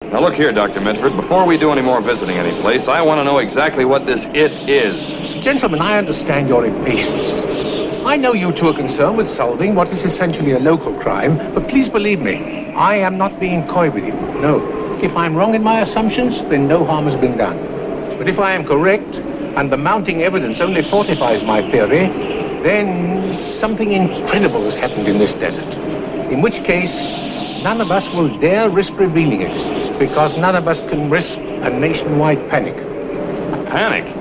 Now look here, Dr. Medford. Before we do any more visiting any place, I want to know exactly what this it is. Gentlemen, I understand your impatience. I know you two are concerned with solving what is essentially a local crime, but please believe me, I am not being coy with you. No. If I'm wrong in my assumptions, then no harm has been done. But if I am correct, and the mounting evidence only fortifies my theory, then something incredible has happened in this desert. In which case, none of us will dare risk revealing it, because none of us can risk a nationwide panic. Panic?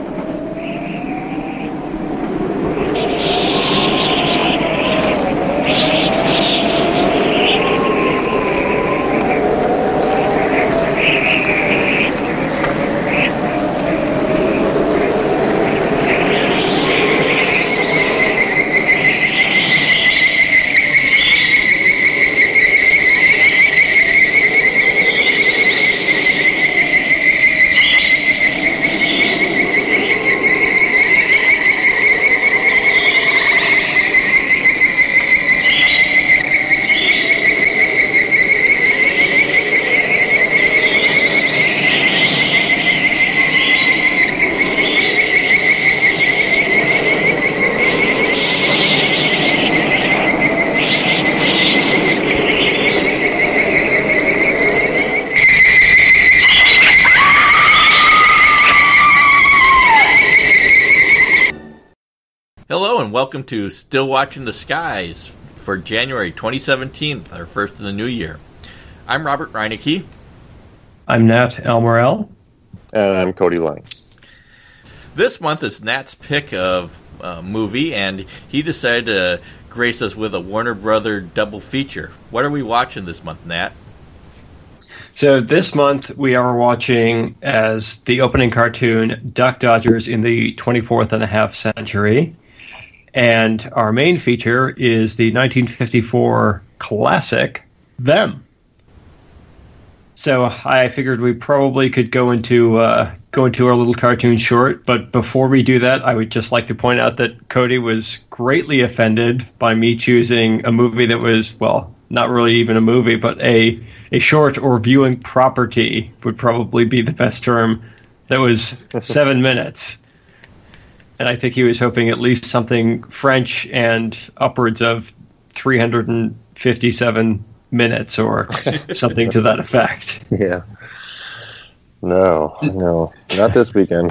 Hello and welcome to Still Watching the Skies for January 2017, our first in the new year. I'm Robert Reinecke. I'm Nat Almorel. And I'm Cody Lang. This month is Nat's pick of movie, and he decided to grace us with a Warner Brother double feature. What are we watching this month, Nat? So this month we are watching as the opening cartoon Duck Dodgers in the 24th and a half century. And our main feature is the 1954 classic, Them. So I figured we probably could go into our little cartoon short, but before we do that, I would just like to point out that Cody was greatly offended by me choosing a movie that was, well, not really even a movie, but a short or viewing property would probably be the best term, that was 7 minutes. And I think he was hoping at least something French and upwards of 357 minutes or something to that effect. Yeah. No, not this weekend.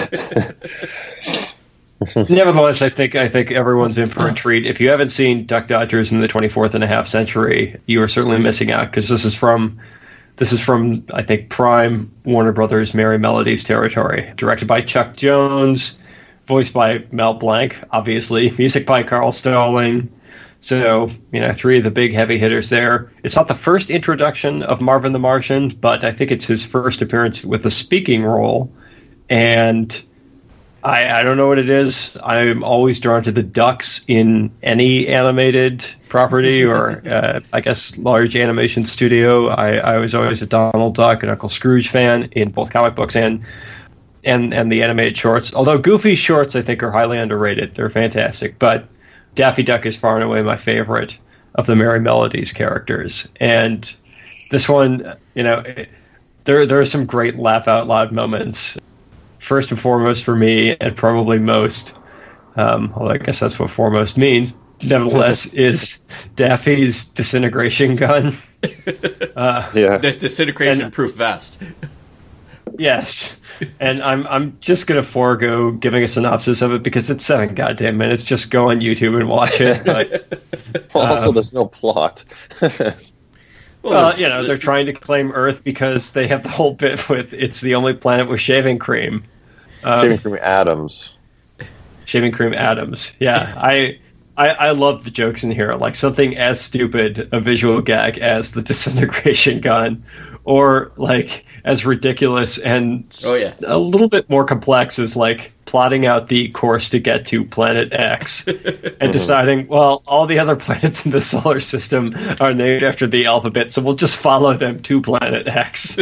Nevertheless, I think everyone's in for a treat. If you haven't seen Duck Dodgers in the 24th and a half century, you are certainly missing out, because this is from I think prime Warner Brothers Merry Melodies territory. Directed by Chuck Jones, voiced by Mel Blanc, obviously, music by Carl Stalling. So, three of the big heavy hitters there. It's not the first introduction of Marvin the Martian, but I think it's his first appearance with a speaking role. And I don't know what it is. I'm always drawn to the ducks in any animated property or, I guess, large animation studio. I was always a Donald Duck and Uncle Scrooge fan in both comic books and the animated shorts. Although Goofy's shorts, I think, are highly underrated. They're fantastic. But Daffy Duck is far and away my favorite of the Merry Melodies characters. And this one, there are some great laugh-out-loud moments. First and foremost for me, and probably most, although I guess that's what foremost means, nevertheless, is Daffy's disintegration gun. The disintegration-proof vest. Yes. And I'm just going to forego giving a synopsis of it because it's 7 goddamn minutes. Just go on YouTube and watch it. But, also, there's no plot. Well, they're trying to claim Earth because they have the whole bit with it's the only planet with shaving cream. Shaving cream atoms. Shaving cream atoms. Yeah. I love the jokes in here. Like something as stupid a visual gag as the disintegration gun, or like as ridiculous and a little bit more complex as like plotting out the course to get to planet X and deciding, well, all the other planets in the solar system are named after the alphabet, so we'll just follow them to planet X.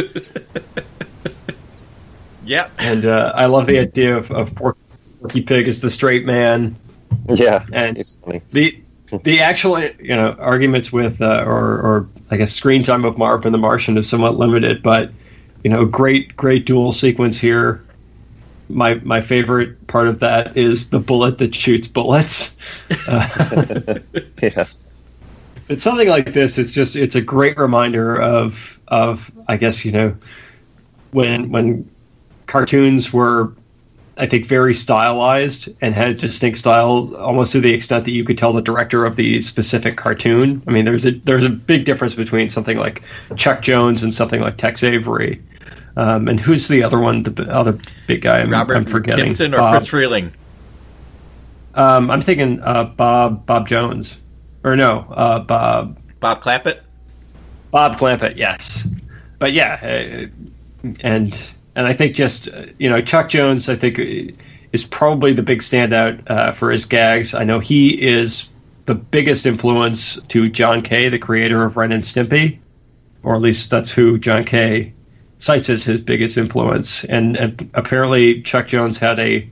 Yep. And I love the idea of Porky Pig as the straight man. Yeah, and it's funny. The actual arguments with or I guess screen time of Marvin the Martian is somewhat limited, but great duel sequence here. My favorite part of that is the bullet that shoots bullets. Yeah. It's something like this. It's a great reminder of I guess, when cartoons were, I think, very stylized and had a distinct style, almost to the extent that you could tell the director of the specific cartoon. I mean, there's a big difference between something like Chuck Jones and something like Tex Avery. And who's the other one? The other big guy? I'm forgetting. Gibson or Fritz Freeling? I'm thinking Bob Jones, or no, Bob Clampett. Bob Clampett, yes. But yeah, and I think just Chuck Jones, I think, is probably the big standout for his gags. I know he is the biggest influence to John Kay, the creator of Ren and Stimpy, or at least that's who John Kay cites as his biggest influence. And apparently Chuck Jones had a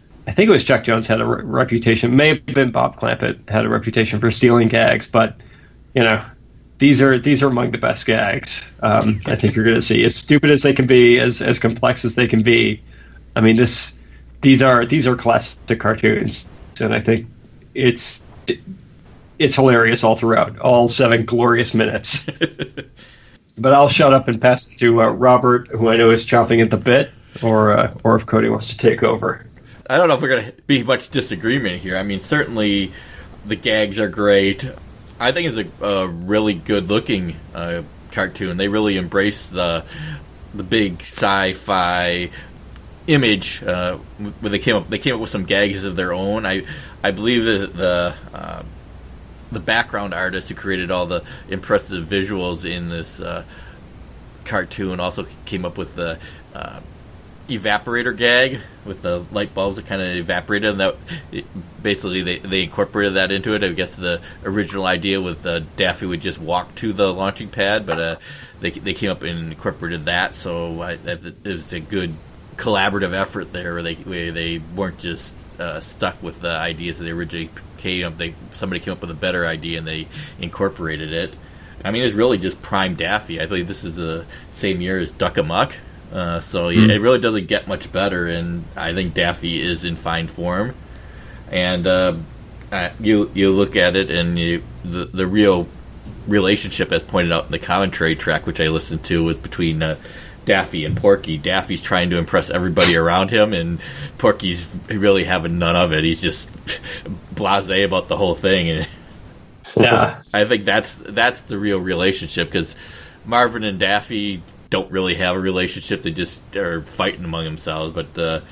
reputation, may have been Bob Clampett, had a reputation for stealing gags, but these are among the best gags I think you're going to see. As stupid as they can be, as complex as they can be. I mean, these are classic cartoons, and I think it's hilarious all throughout, all 7 glorious minutes. But I'll shut up and pass it to Robert, who I know is chomping at the bit, or if Cody wants to take over. I don't know if we're going to be much disagreement here. I mean, certainly the gags are great. I think it's a really good-looking cartoon. They really embrace the big sci-fi image when they came up with some gags of their own. I believe that the background artist who created all the impressive visuals in this cartoon also came up with the evaporator gag with the light bulbs that kind of evaporated, and that basically they incorporated that into it. I guess the original idea with Daffy would just walk to the launching pad, but they came up and incorporated that, so it was a good collaborative effort there where they weren't just stuck with the ideas that they originally came up. Somebody came up with a better idea and they incorporated it. I mean, it's really just prime Daffy. I believe this is the same year as Duck Amuck. So it really doesn't get much better, and I think Daffy is in fine form. And you look at it, and the real relationship, as pointed out in the commentary track, which I listened to, was between Daffy and Porky. Daffy's trying to impress everybody around him, and Porky's really having none of it. He's just blasé about the whole thing. And yeah, I think that's the real relationship, because Marvin and Daffy don't really have a relationship. They just are fighting among themselves. But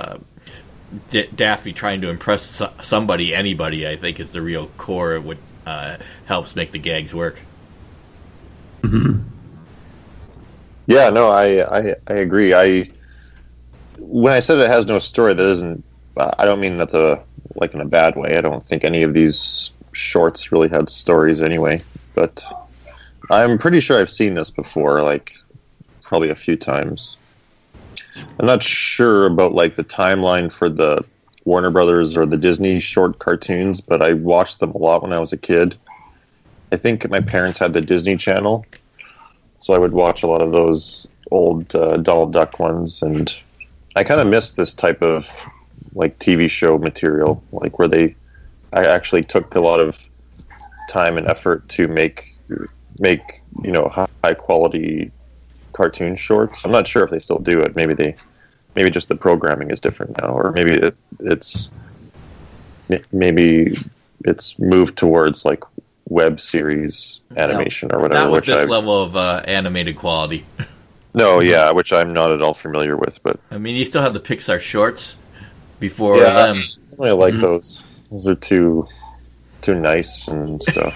Daffy trying to impress somebody, anybody, I think, is the real core of what helps make the gags work. Mm-hmm. Yeah, no, I agree. When I said it has no story, that isn't. I don't mean that's in a bad way. I don't think any of these shorts really had stories anyway. But I'm pretty sure I've seen this before, probably a few times. I'm not sure about the timeline for the Warner Brothers or the Disney short cartoons, but I watched them a lot when I was a kid. I think my parents had the Disney Channel, so I would watch a lot of those old Donald Duck ones, and I kind of missed this type of TV show material, where I actually took a lot of time and effort to make high quality cartoon shorts. I'm not sure if they still do it. Maybe just the programming is different now, or maybe it's moved towards web series animation or whatever. Not with this level of animated quality. No, yeah, which I'm not at all familiar with. But I mean, you still have the Pixar shorts before them. I like those. Those are too nice and stuff.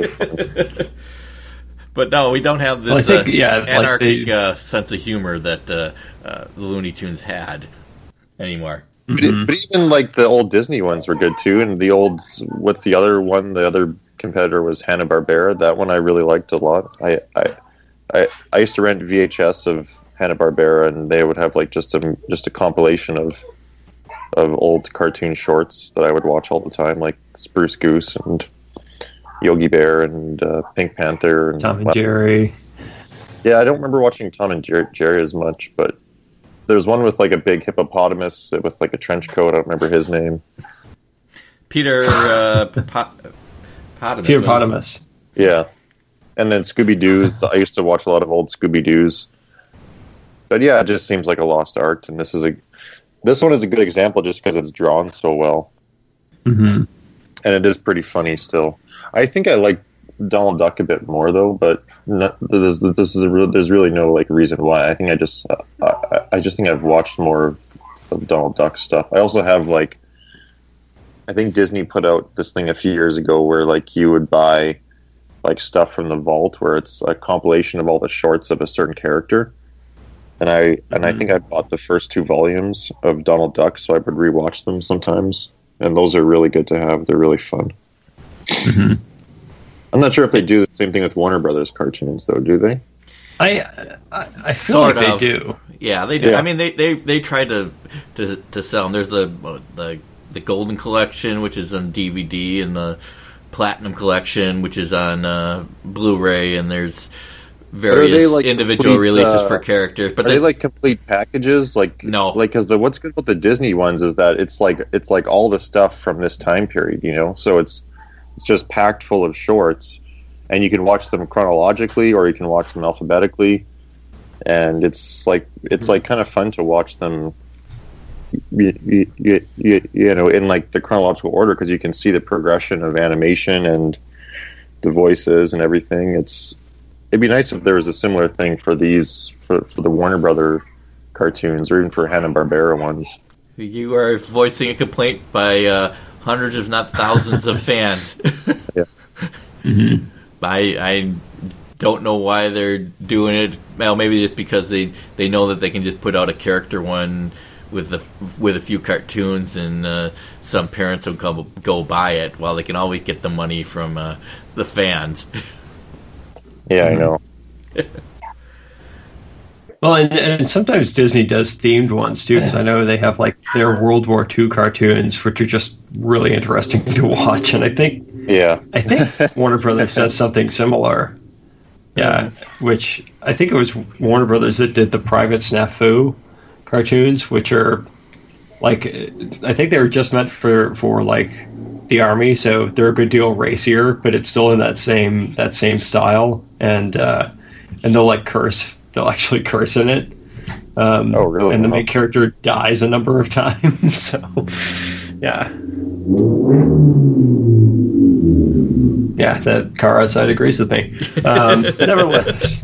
But no, we don't have this anarchic sense of humor that the Looney Tunes had anymore. Mm-hmm. But even the old Disney ones were good too. And the old, what's the other one? The other competitor was Hanna-Barbera. That one I really liked a lot. I used to rent VHS of Hanna-Barbera, and they would have just a compilation of old cartoon shorts that I would watch all the time, like Spruce Goose and Yogi Bear and Pink Panther and Tom and Jerry. Yeah, I don't remember watching Tom and Jerry as much, but there's one with like a big hippopotamus with like a trench coat. I don't remember his name. Peter Potamus. Yeah. And then Scooby-Doo's. I used to watch a lot of old Scooby-Doo's. But yeah, it just seems like a lost art, and this one is a good example just because it's drawn so well. Mm-hmm. And it is pretty funny still. I think I like Donald Duck a bit more though, but there's really no like reason why. I think I just think I've watched more of Donald Duck stuff. I also have like, I think Disney put out this thing a few years ago where like you would buy like stuff from the vault where it's a compilation of all the shorts of a certain character. And I think I bought the first 2 volumes of Donald Duck, so I would rewatch them sometimes. And those are really good to have. They're really fun. Mm-hmm. I'm not sure if they do the same thing with Warner Brothers cartoons, though. Do they? I feel like they do. Yeah, they do. Yeah. I mean, they try to sell them. There's the Golden Collection, which is on DVD, and the Platinum Collection, which is on Blu-ray, and there's various like individual complete, releases for characters. But are they like complete packages? Like no, like because what's good about the Disney ones is that it's like all the stuff from this time period, you know. So it's just packed full of shorts, and you can watch them chronologically or you can watch them alphabetically, and it's like kind of fun to watch them. You know, in like the chronological order because you can see the progression of animation and the voices and everything. It'd be nice if there was a similar thing for these for the Warner Brother cartoons or even for Hanna-Barbera ones. You are voicing a complaint by hundreds, if not thousands, of fans. Yeah. Mm-hmm. I don't know why they're doing it. Well, maybe it's because they know that they can just put out a character one with a few cartoons, and some parents will go buy it, while they can always get the money from the fans. Yeah, I know. Well, and sometimes Disney does themed ones too, because I know they have like their World War II cartoons, which are just really interesting to watch. And I think Warner Brothers does something similar. Yeah, which I think it was Warner Brothers that did the Private Snafu cartoons, which are like, I think they were just meant for like the army, so they're a good deal racier, but it's still in that same style, and they'll like curse. They'll actually curse in it. Oh, really? And the main character dies a number of times. So, yeah. Yeah, that car outside agrees with me. Nevertheless.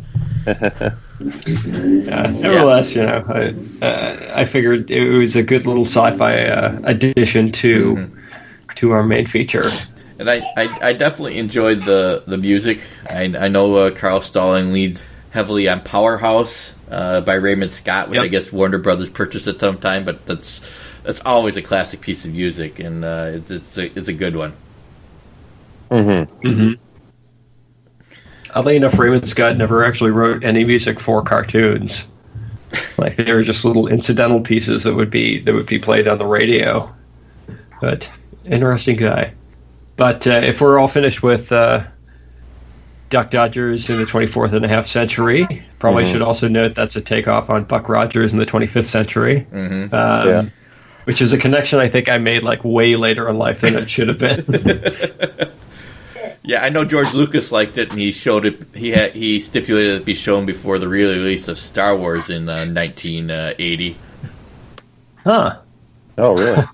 Nevertheless, you know, I figured it was a good little sci-fi addition to our main feature. And I definitely enjoyed the music. I know Carl Stalling leads heavily on Powerhouse by Raymond Scott, which I guess Warner Brothers purchased at some time, but that's always a classic piece of music, and it's a good one. Mm-hmm. Mm-hmm. Oddly enough, Raymond Scott never actually wrote any music for cartoons. Like, they were just little incidental pieces that would be played on the radio. But interesting guy. But if we're all finished with Duck Dodgers in the 24th and a half century, probably should also note that's a takeoff on Buck Rogers in the 25th century. Mm-hmm. Which is a connection I think I made like way later in life than it should have been. Yeah, I know George Lucas liked it, and he showed it. He stipulated it be shown before the release of Star Wars in 1980. Huh. Oh, really?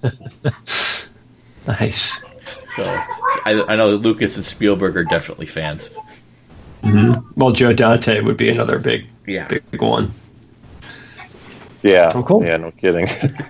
Nice. So I know Lucas and Spielberg are definitely fans. Mm-hmm. Well, Joe Dante would be another big one. Yeah. Oh, cool. Yeah, no kidding.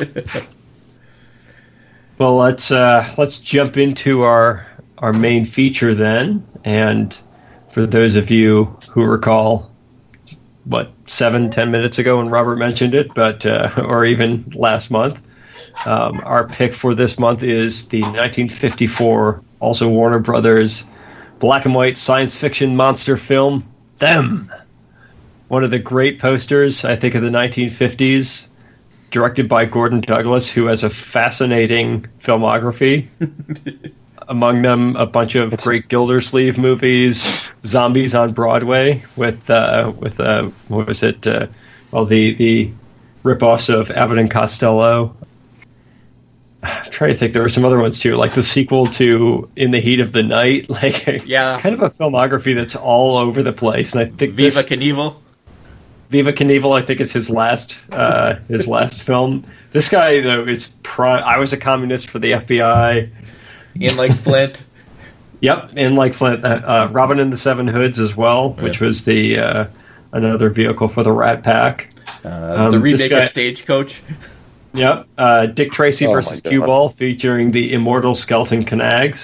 Well, let's jump into our main feature then. And for those of you who recall, 7-10 minutes ago when Robert mentioned it, but or even last month, our pick for this month is the 1954, also Warner Brothers, black and white science fiction monster film, Them. One of the great posters, I think, of the 1950s, directed by Gordon Douglas, who has a fascinating filmography. Among them, a bunch of great Gildersleeve movies, Zombies on Broadway with what was it? The rip-offs of Abbott and Costello. I'm trying to think. There were some other ones too, like the sequel to In the Heat of the Night. Like, kind of a filmography that's all over the place. And I think Viva Knievel. Viva Knievel, I think, is his last film. This guy, though, is prime. I Was a Communist for the FBI. In Like Flint. Yep, In Like Flint. Robin and the Seven Hoods as well, which was the another vehicle for the Rat Pack. The remake of Stagecoach. Yep, Dick Tracy versus Cue Ball, featuring the immortal Skelton Canags.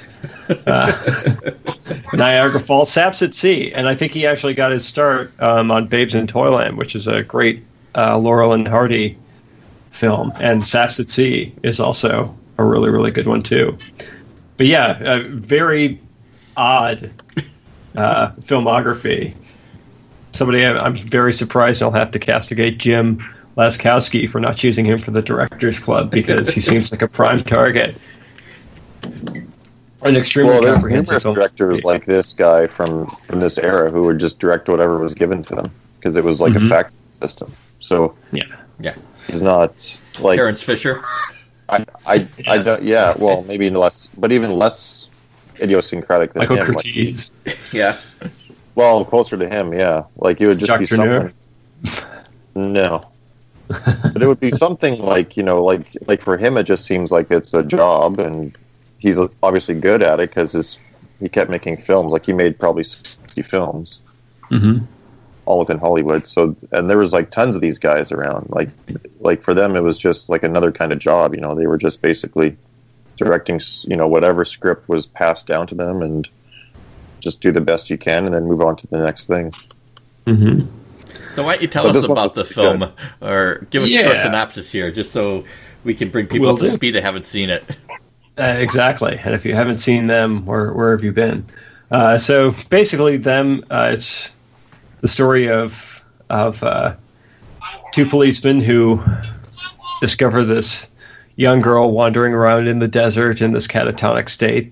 Niagara Falls, Saps at Sea, and I think he actually got his start on Babes in Toyland, which is a great Laurel and Hardy film. And Saps at Sea is also a really, really good one too. But yeah, a very odd filmography. I'm very surprised I'll have to castigate Jim Laskowski for not choosing him for the Directors Club, because he seems like a prime target. An extremely comprehensive film. Directors like this guy from this era who would just direct whatever was given to them because it was like a fact system. So yeah, he's not like Terrence Fisher. I don't. Yeah, well, maybe less, but even less idiosyncratic than Michael him. Curtiz. Yeah. Well, closer to him. Yeah, like it would just Jacques be someone. No. But it would be something like, like for him, it just seems like it's a job, and he's obviously good at it because he kept making films. Like he made probably 60 films, all within Hollywood. So, and there was like tons of these guys around. Like for them, it was just like another kind of job. They were just basically directing, whatever script was passed down to them, and just do the best you can, and then move on to the next thing. Mm-hmm. So why don't you tell us about the film, or give us a short synopsis here, just so we can bring people up to speed that haven't seen it. Exactly, and if you haven't seen them, where have you been? So basically, it's the story of two policemen who discover this young girl wandering around in the desert in this catatonic state.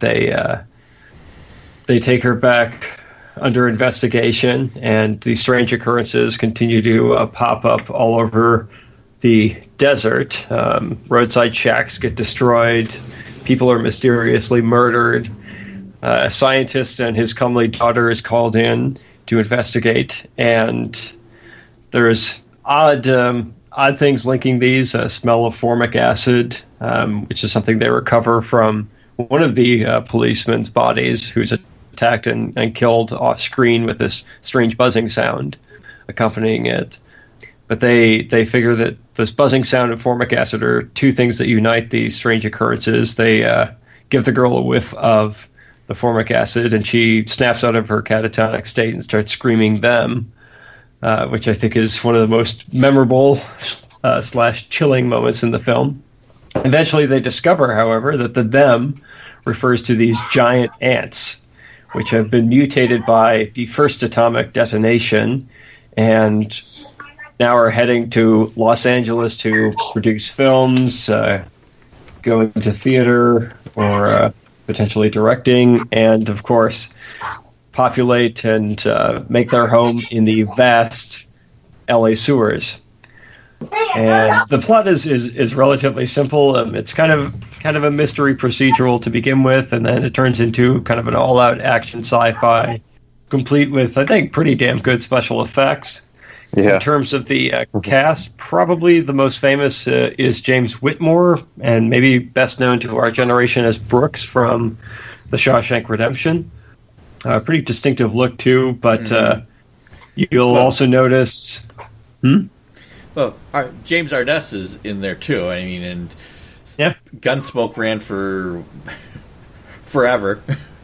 They take her back under investigation, and these strange occurrences continue to pop up all over the desert. Roadside shacks get destroyed. People are mysteriously murdered. A scientist and his comely daughter is called in to investigate, and there's odd things linking these. Smell of formic acid, which is something they recover from one of the policemen's bodies who's attacked and killed off screen with this strange buzzing sound accompanying it. But they figure that this buzzing sound and formic acid are two things that unite these strange occurrences. They give the girl a whiff of the formic acid, and she snaps out of her catatonic state and starts screaming them, which I think is one of the most memorable / chilling moments in the film. Eventually they discover, however, that the them refers to these giant ants, which have been mutated by the first atomic detonation, and now are heading to Los Angeles to produce films, go into theater, or potentially directing, and, of course, populate and make their home in the vast LA sewers. And the plot is relatively simple. It's kind of a mystery procedural to begin with, and then it turns into kind of an all-out action sci-fi, complete with, I think, pretty damn good special effects. Yeah. In terms of the cast, probably the most famous is James Whitmore, and maybe best known to our generation as Brooks from The Shawshank Redemption. Pretty distinctive look, too, but you'll also notice... Well, James Arness is in there too. I mean, and Gunsmoke ran for forever.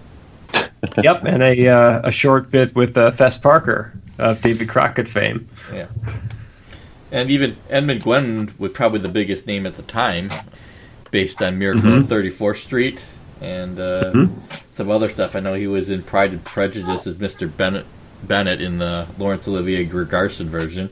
Yep, and a short bit with Fess Parker of David Crockett fame. Yeah, and even Edmund Gwenn was probably the biggest name at the time, based on Miracle on 34th Street and some other stuff. I know he was in Pride and Prejudice as Mr. Bennett in the Laurence Olivier Gregarson version.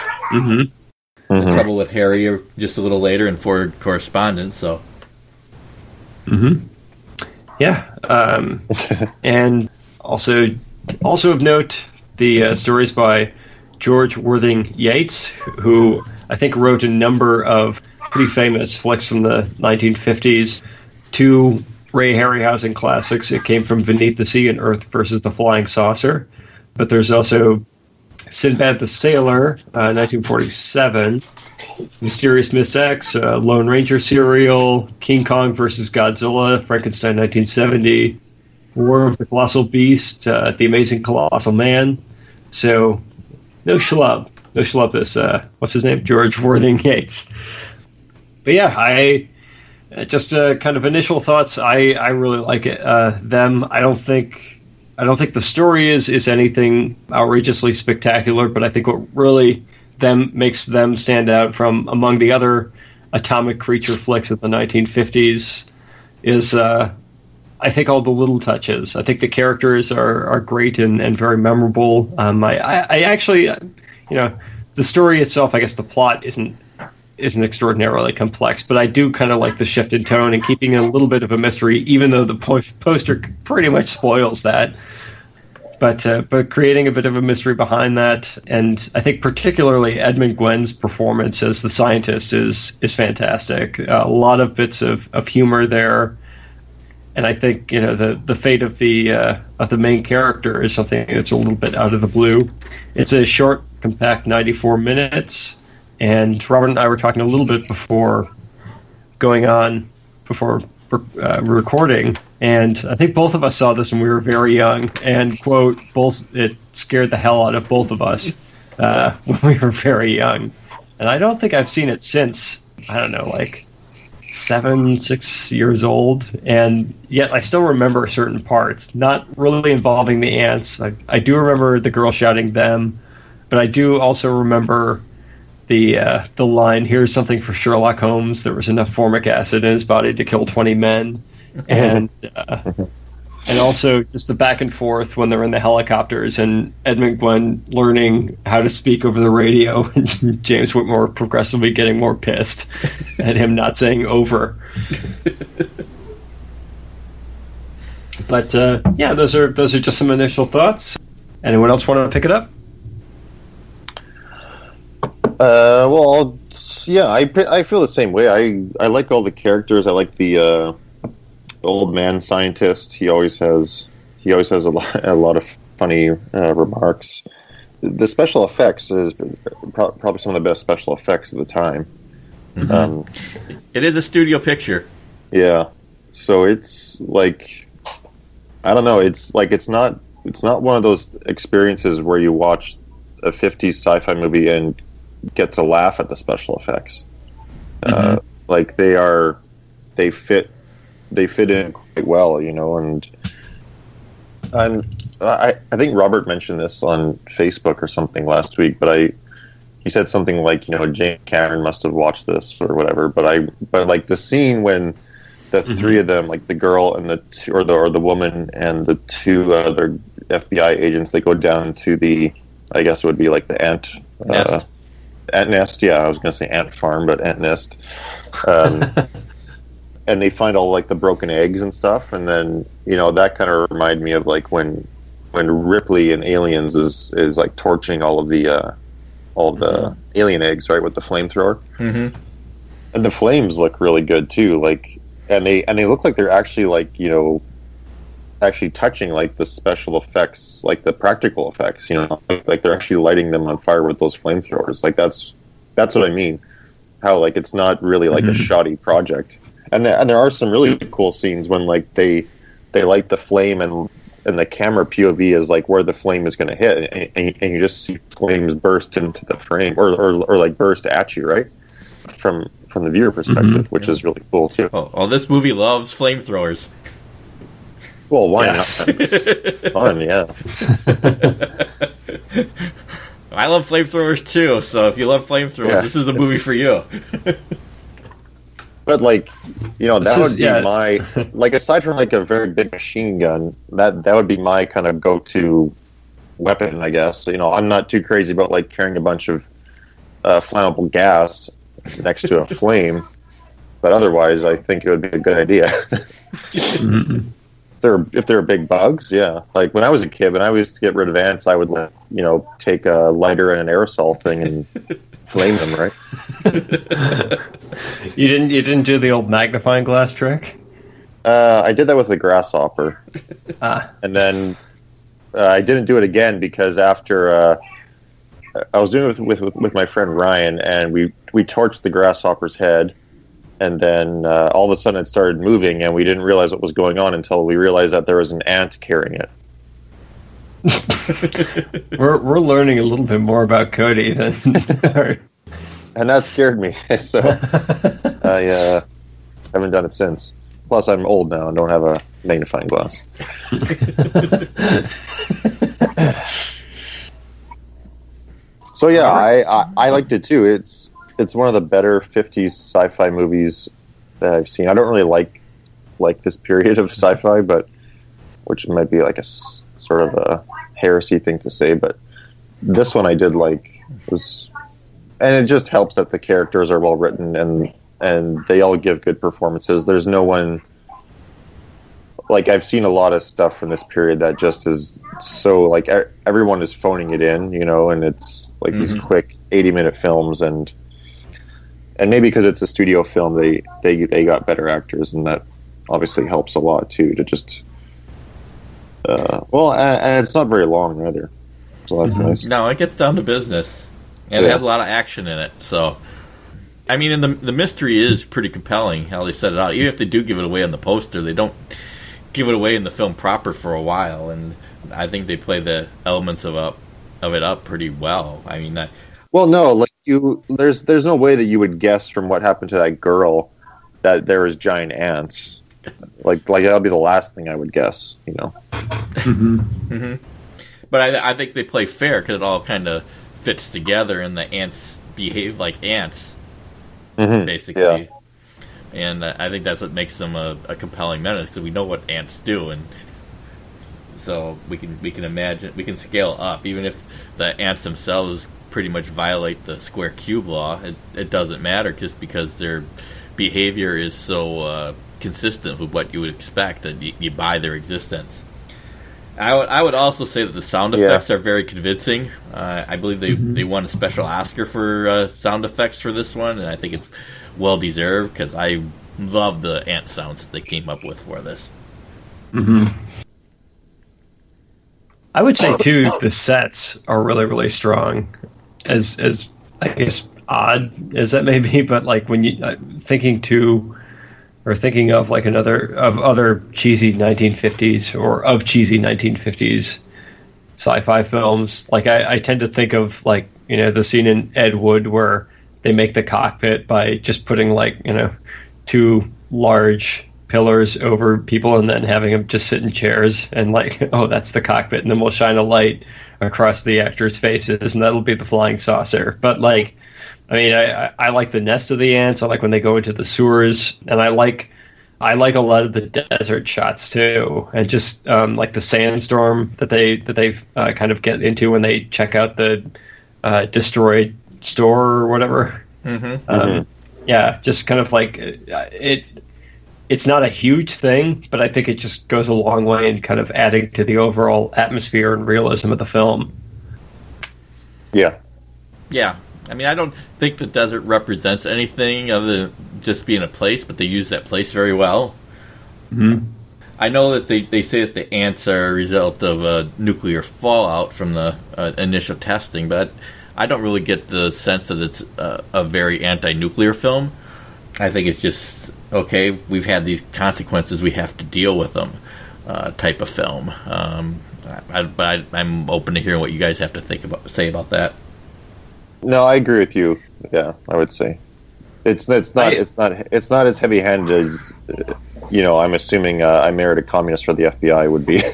The Trouble with Harry just a little later in Forward Correspondence. So, yeah, Yeah, and also of note, the stories by George Worthing Yates, who I think wrote a number of pretty famous flicks from the 1950s. Two Ray Harryhausen classics. It came from Beneath the Sea and Earth versus the Flying Saucer. But there's also Sinbad the Sailor, 1947, Mysterious Miss X, Lone Ranger serial, King Kong versus Godzilla, Frankenstein 1970, War of the Colossal Beast, The Amazing Colossal Man. So, no schlub. No schlub this, what's his name? George Worthing Yates. But yeah, I just kind of initial thoughts. I really like it. Them. I don't think the story is anything outrageously spectacular, but I think what really makes them stand out from among the other atomic creature flicks of the 1950s is I think all the little touches. I think the characters are great and very memorable. I actually, the story itself, I guess the plot isn't extraordinarily complex, but I do kind of like the shift in tone and keeping a little bit of a mystery, even though the poster pretty much spoils that. But creating a bit of a mystery behind that, and I think particularly Edmund Gwen's performance as the scientist is fantastic. A lot of bits of humor there, and I think the fate of the main character is something that's a little bit out of the blue. It's a short, compact 94 minutes. And Robert and I were talking a little bit before recording, and I think both of us saw this when we were very young, and quote, it scared the hell out of both of us when we were very young. And I don't think I've seen it since, I don't know, like 6 years old, and yet I still remember certain parts, not really involving the ants. I do remember the girl shouting them, but I do also remember the line, "Here's something for Sherlock Holmes. There was enough formic acid in his body to kill 20 men." And also just the back and forth when they're in the helicopters and Edmund Gwen learning how to speak over the radio and James Whitmore progressively getting more pissed at him not saying over. But yeah, those are just some initial thoughts. Anyone else want to pick it up? I feel the same way. I like all the characters. I like the old man scientist. He always has a lot of funny remarks. The special effects is probably some of the best special effects of the time. Mm-hmm. It is a studio picture. Yeah, so it's like, I don't know. It's like it's not one of those experiences where you watch a 50s sci-fi movie and get to laugh at the special effects. Like they fit in quite well, and I think Robert mentioned this on Facebook or something last week, but he said something like, James Cameron must have watched this or whatever, but like the scene when the three of them, like the girl and the woman and the two other FBI agents, they go down to the, I guess it would be like the ant nest. Ant nest, yeah, I was going to say ant farm, but ant nest. And they find all like the broken eggs and stuff, and then that kind of reminded me of like when Ripley in Aliens is like torching all of the alien eggs, right, with the flamethrower. Mm-hmm. And the flames look really good too, like, and they look like they're actually like actually touching like the special effects, like the practical effects, like they're actually lighting them on fire with those flamethrowers. Like that's what I mean. How like it's not really like a shoddy project. And there are some really cool scenes when like they light the flame and the camera POV is like where the flame is going to hit, and you just see flames burst into the frame or like burst at you, right, from the viewer perspective, which is really cool too. Oh, this movie loves flamethrowers. Well, why not? It's fun, yeah. I love flamethrowers too, so if you love flamethrowers, this is the movie for you. But like, that would be my, like, aside from like a very big machine gun, that would be my kind of go-to weapon, I guess. I'm not too crazy about like carrying a bunch of flammable gas next to a flame, but otherwise, I think it would be a good idea. they're big bugs, yeah. Like when I was a kid, when I used to get rid of ants, I would take a lighter and an aerosol thing and flame them, right? You didn't do the old magnifying glass trick? I did that with a grasshopper, and then I didn't do it again because after I was doing it with my friend Ryan, and we torched the grasshopper's head. And then all of a sudden it started moving, and we didn't realize what was going on until we realized that there was an ant carrying it. We're learning a little bit more about Cody than. And that scared me, so I haven't done it since. Plus, I'm old now and don't have a magnifying glass. So yeah, I liked it too. It's one of the better 50s sci-fi movies that I've seen. I don't really like this period of sci-fi, but which might be like a sort of a heresy thing to say, but this one I did like. And it just helps that the characters are well written and they all give good performances. There's no one, like, I've seen a lot of stuff from this period that just is so, like, everyone is phoning it in, and it's like these quick 80-minute films, and maybe because it's a studio film, they got better actors, and that obviously helps a lot too. To just, and it's not very long either, so that's nice. No, it gets down to business, and it has a lot of action in it. So, I mean, and the mystery is pretty compelling how they set it out. Even if they do give it away on the poster, they don't give it away in the film proper for a while, and I think they play the elements of it up pretty well. I mean that. Well, no, like there's no way that you would guess from what happened to that girl that there was giant ants. Like that would be the last thing I would guess, But I think they play fair because it all kind of fits together, and the ants behave like ants, basically. Yeah. And I think that's what makes them a compelling menace, because we know what ants do, and so we can imagine, we can scale up, even if the ants themselves pretty much violate the square cube law. It doesn't matter, just because their behavior is so consistent with what you would expect that you buy their existence. I would also say that the sound effects are very convincing. I believe they won a special Oscar for sound effects for this one, and I think it's well deserved, because I love the ant sounds that they came up with for this. I would say too, the sets are really, really strong. As I guess odd as that may be, but like when you thinking of like other cheesy 1950s or of cheesy 1950s sci-fi films, like I tend to think of, like, the scene in Ed Wood where they make the cockpit by just putting, like, two large pillars over people and then having them just sit in chairs, and like, oh, that's the cockpit, and then we'll shine a light across the actors' faces, and that'll be the flying saucer. But like, I mean, I like the nest of the ants. I like when they go into the sewers, and I like a lot of the desert shots too, and just like the sandstorm that they kind of get into when they check out the destroyed store or whatever. Yeah, just kind of like it's not a huge thing, but I think it just goes a long way in kind of adding to the overall atmosphere and realism of the film. Yeah. I mean, I don't think the desert represents anything other than just being a place, but they use that place very well. I know that they say that the ants are a result of nuclear fallout from the initial testing, but I don't really get the sense that it's a very anti-nuclear film. I think it's just, okay, we've had these consequences, we have to deal with them type of film. But I'm open to hearing what you guys have to say about that. No, I agree with you. Yeah, I would say it's not as heavy-handed as I'm assuming I married a communist for the FBI would be.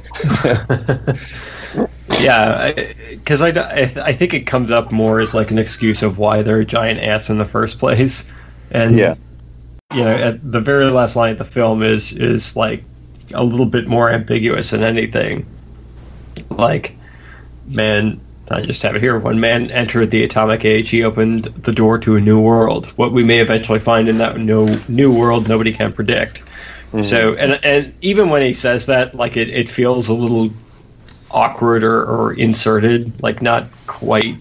Yeah, because I think it comes up more as like an excuse of why there are giant ants in the first place, and at the very last line of the film is like a little bit more ambiguous than anything. Like, man, I just have it here. When man entered the atomic age, he opened the door to a new world. What we may eventually find in that new world, nobody can predict. So, and even when he says that, like it feels a little awkward or inserted, like not quite.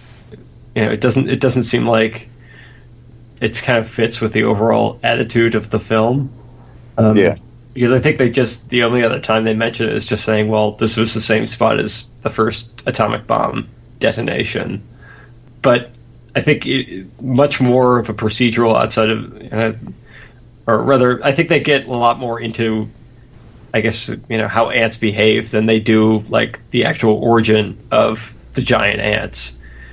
It doesn't seem like it kind of fits with the overall attitude of the film. Because I think the only other time they mention it is just saying, well, this was the same spot as the first atomic bomb detonation. But I think much more of a procedural outside of, or rather, I think they get a lot more into, I guess, how ants behave than they do like the actual origin of the giant ants.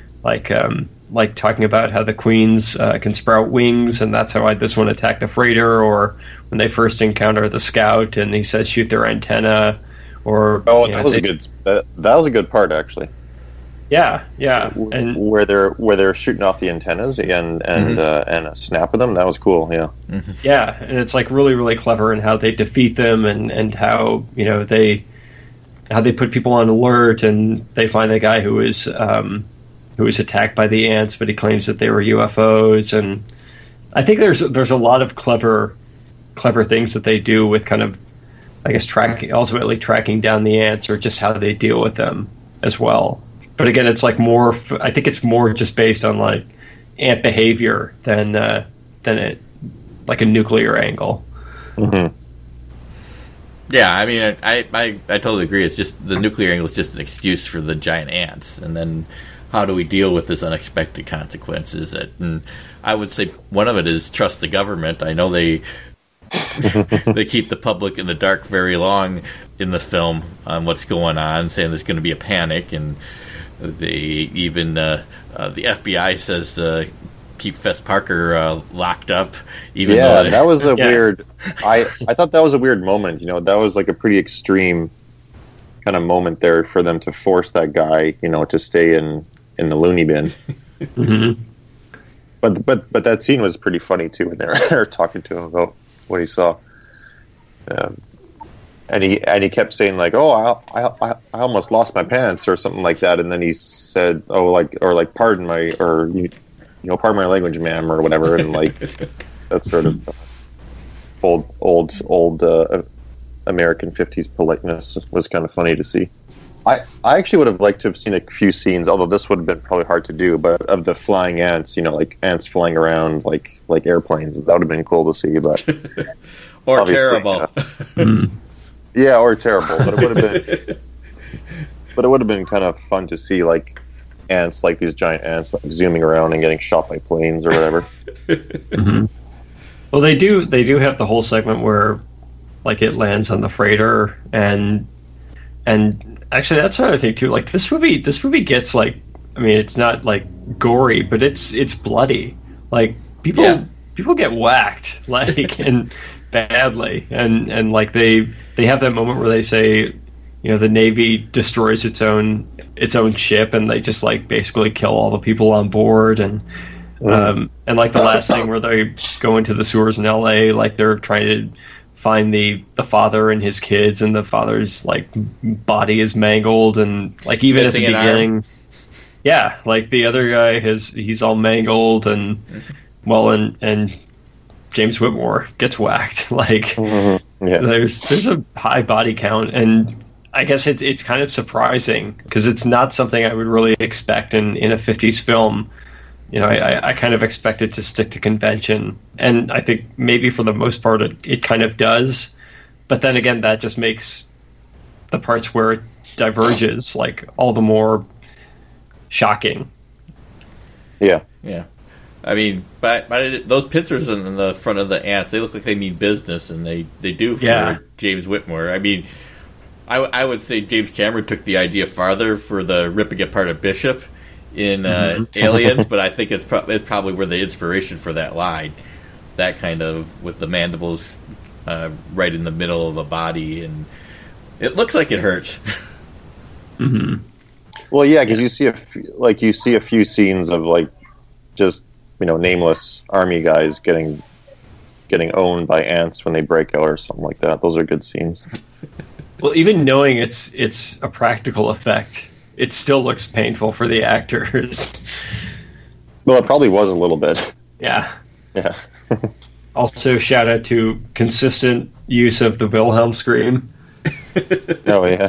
Like talking about how the queens can sprout wings, and that's how this one attacked the freighter, or when they first encounter the scout and he says shoot their antenna, or that was a good part actually. Yeah, and where they're shooting off the antennas and a snap of them, that was cool. Yeah, yeah, and it's like really really clever in how they defeat them and how they put people on alert, and they find the guy who was attacked by the ants, but he claims that they were UFOs. And I think there's a lot of clever things that they do with kind of, I guess, ultimately tracking down the ants, or just how they deal with them as well. But again, it's like more. I think it's more just based on like ant behavior than it like a nuclear angle. Mm-hmm. Yeah, I mean, I totally agree. It's just the nuclear angle is just an excuse for the giant ants, and then how do we deal with this unexpected consequences? And I would say one of it is trust the government. I know they keep the public in the dark very long in the film on what's going on, saying there's going to be a panic, and they even the FBI says keep Fess Parker locked up. Even though that was a weird. I thought that was a weird moment. That was like a pretty extreme kind of moment there for them to force that guy, to stay in the loony bin. Mm-hmm. But that scene was pretty funny too when they were talking to him about what he saw. And he kept saying like, "Oh, I almost lost my pants" or something like that, and then he said, "Oh, pardon my pardon my language, ma'am," or whatever, and like that sort of old American 50s politeness was kind of funny to see. I actually would have liked to have seen a few scenes, although this would have been probably hard to do, but of the flying ants, like ants flying around like airplanes. That would have been cool to see, but or terrible. Yeah, or terrible. But it would have been kind of fun to see like ants, like these giant ants, like zooming around and getting shot by planes or whatever. Mm-hmm. Well, they do have the whole segment where like it lands on the freighter, and actually that's another thing too. Like this movie gets like, I mean, it's not like gory, but it's bloody. Like people get whacked like and badly, and like they have that moment where they say, the Navy destroys its own ship, and they just like basically kill all the people on board, and like the last thing where they go into the sewers in LA, like they're trying to find the father and his kids, and the father's like body is mangled, and like even missing at the beginning, yeah, like the other guy he's all mangled, and and James Whitmore gets whacked. Like there's a high body count, and I guess it's kind of surprising because it's not something I would really expect in a 50s film. I kind of expect it to stick to convention, and I think maybe for the most part it kind of does. But then again, that just makes the parts where it diverges like all the more shocking. Yeah. I mean, but those pictures in the front of the ants, they look like they mean business, and they do for James Whitmore. I mean, I would say James Cameron took the idea farther for the ripping apart of Bishop in Aliens, but I think it's probably where the inspiration for that line, that kind of with the mandibles right in the middle of the body, and it looks like it hurts. Mm-hmm. Well, yeah, because you see a few scenes of like just nameless army guys getting owned by ants when they break out or something like that. Those are good scenes. Well, even knowing it's a practical effect, it still looks painful for the actors. Well, it probably was a little bit. Yeah. Yeah. Also, shout out to consistent use of the Wilhelm scream. Oh yeah.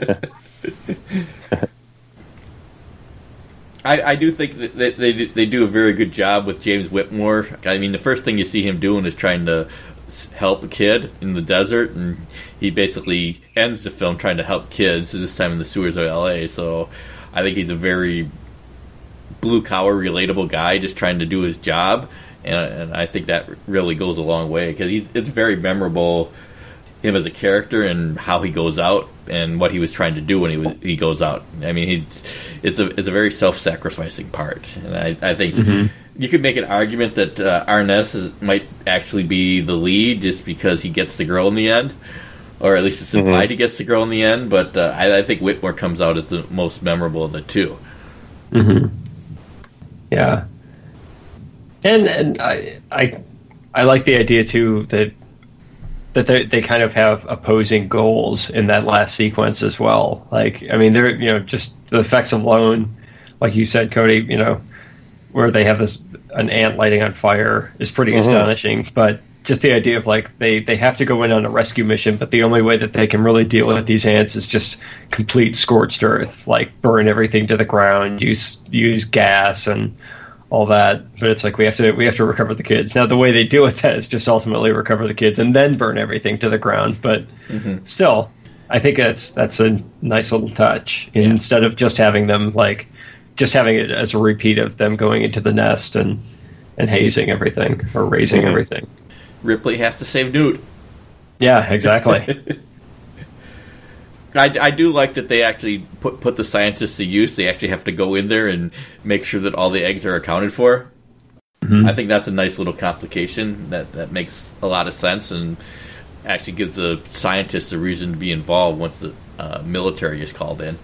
I do think that they do a very good job with James Whitmore. I mean, the first thing you see him doing is trying to help a kid in the desert, and he basically ends the film trying to help kids, this time in the sewers of L.A. So I think he's a very blue-collar, relatable guy just trying to do his job, and I think that really goes a long way, because it's very memorable, him as a character and how he goes out and what he was trying to do when he goes out. I mean, it's a very self-sacrificing part, and I think you could make an argument that Arness might actually be the lead just because he gets the girl in the end, or at least it's implied he gets the girl in the end. But I think Whitmore comes out as the most memorable of the two. Yeah, and I like the idea too that they kind of have opposing goals in that last sequence as well. Like, I mean, they're just the effects alone, like you said, Cody, where they have an ant lighting on fire is pretty astonishing. But just the idea of like they have to go in on a rescue mission, but the only way that they can really deal with these ants is just complete scorched earth, like burn everything to the ground, use gas and all that. But it's like we have to recover the kids. Now the way they deal with that is just ultimately recover the kids and then burn everything to the ground. But still, I think that's a nice little touch instead of just having them just having it as a repeat of them going into the nest and hazing everything or raising everything. Ripley has to save Newt. Yeah, exactly. I do like that they actually put the scientists to use. They actually have to go in there and make sure that all the eggs are accounted for. I think that's a nice little complication that makes a lot of sense and actually gives the scientists a reason to be involved once the military is called in.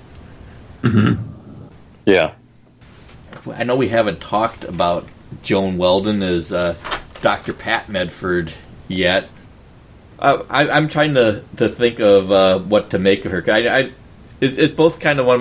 Yeah. I know we haven't talked about Joan Weldon as Dr. Pat Medford yet. I'm trying to think of what to make of her. It's both kind of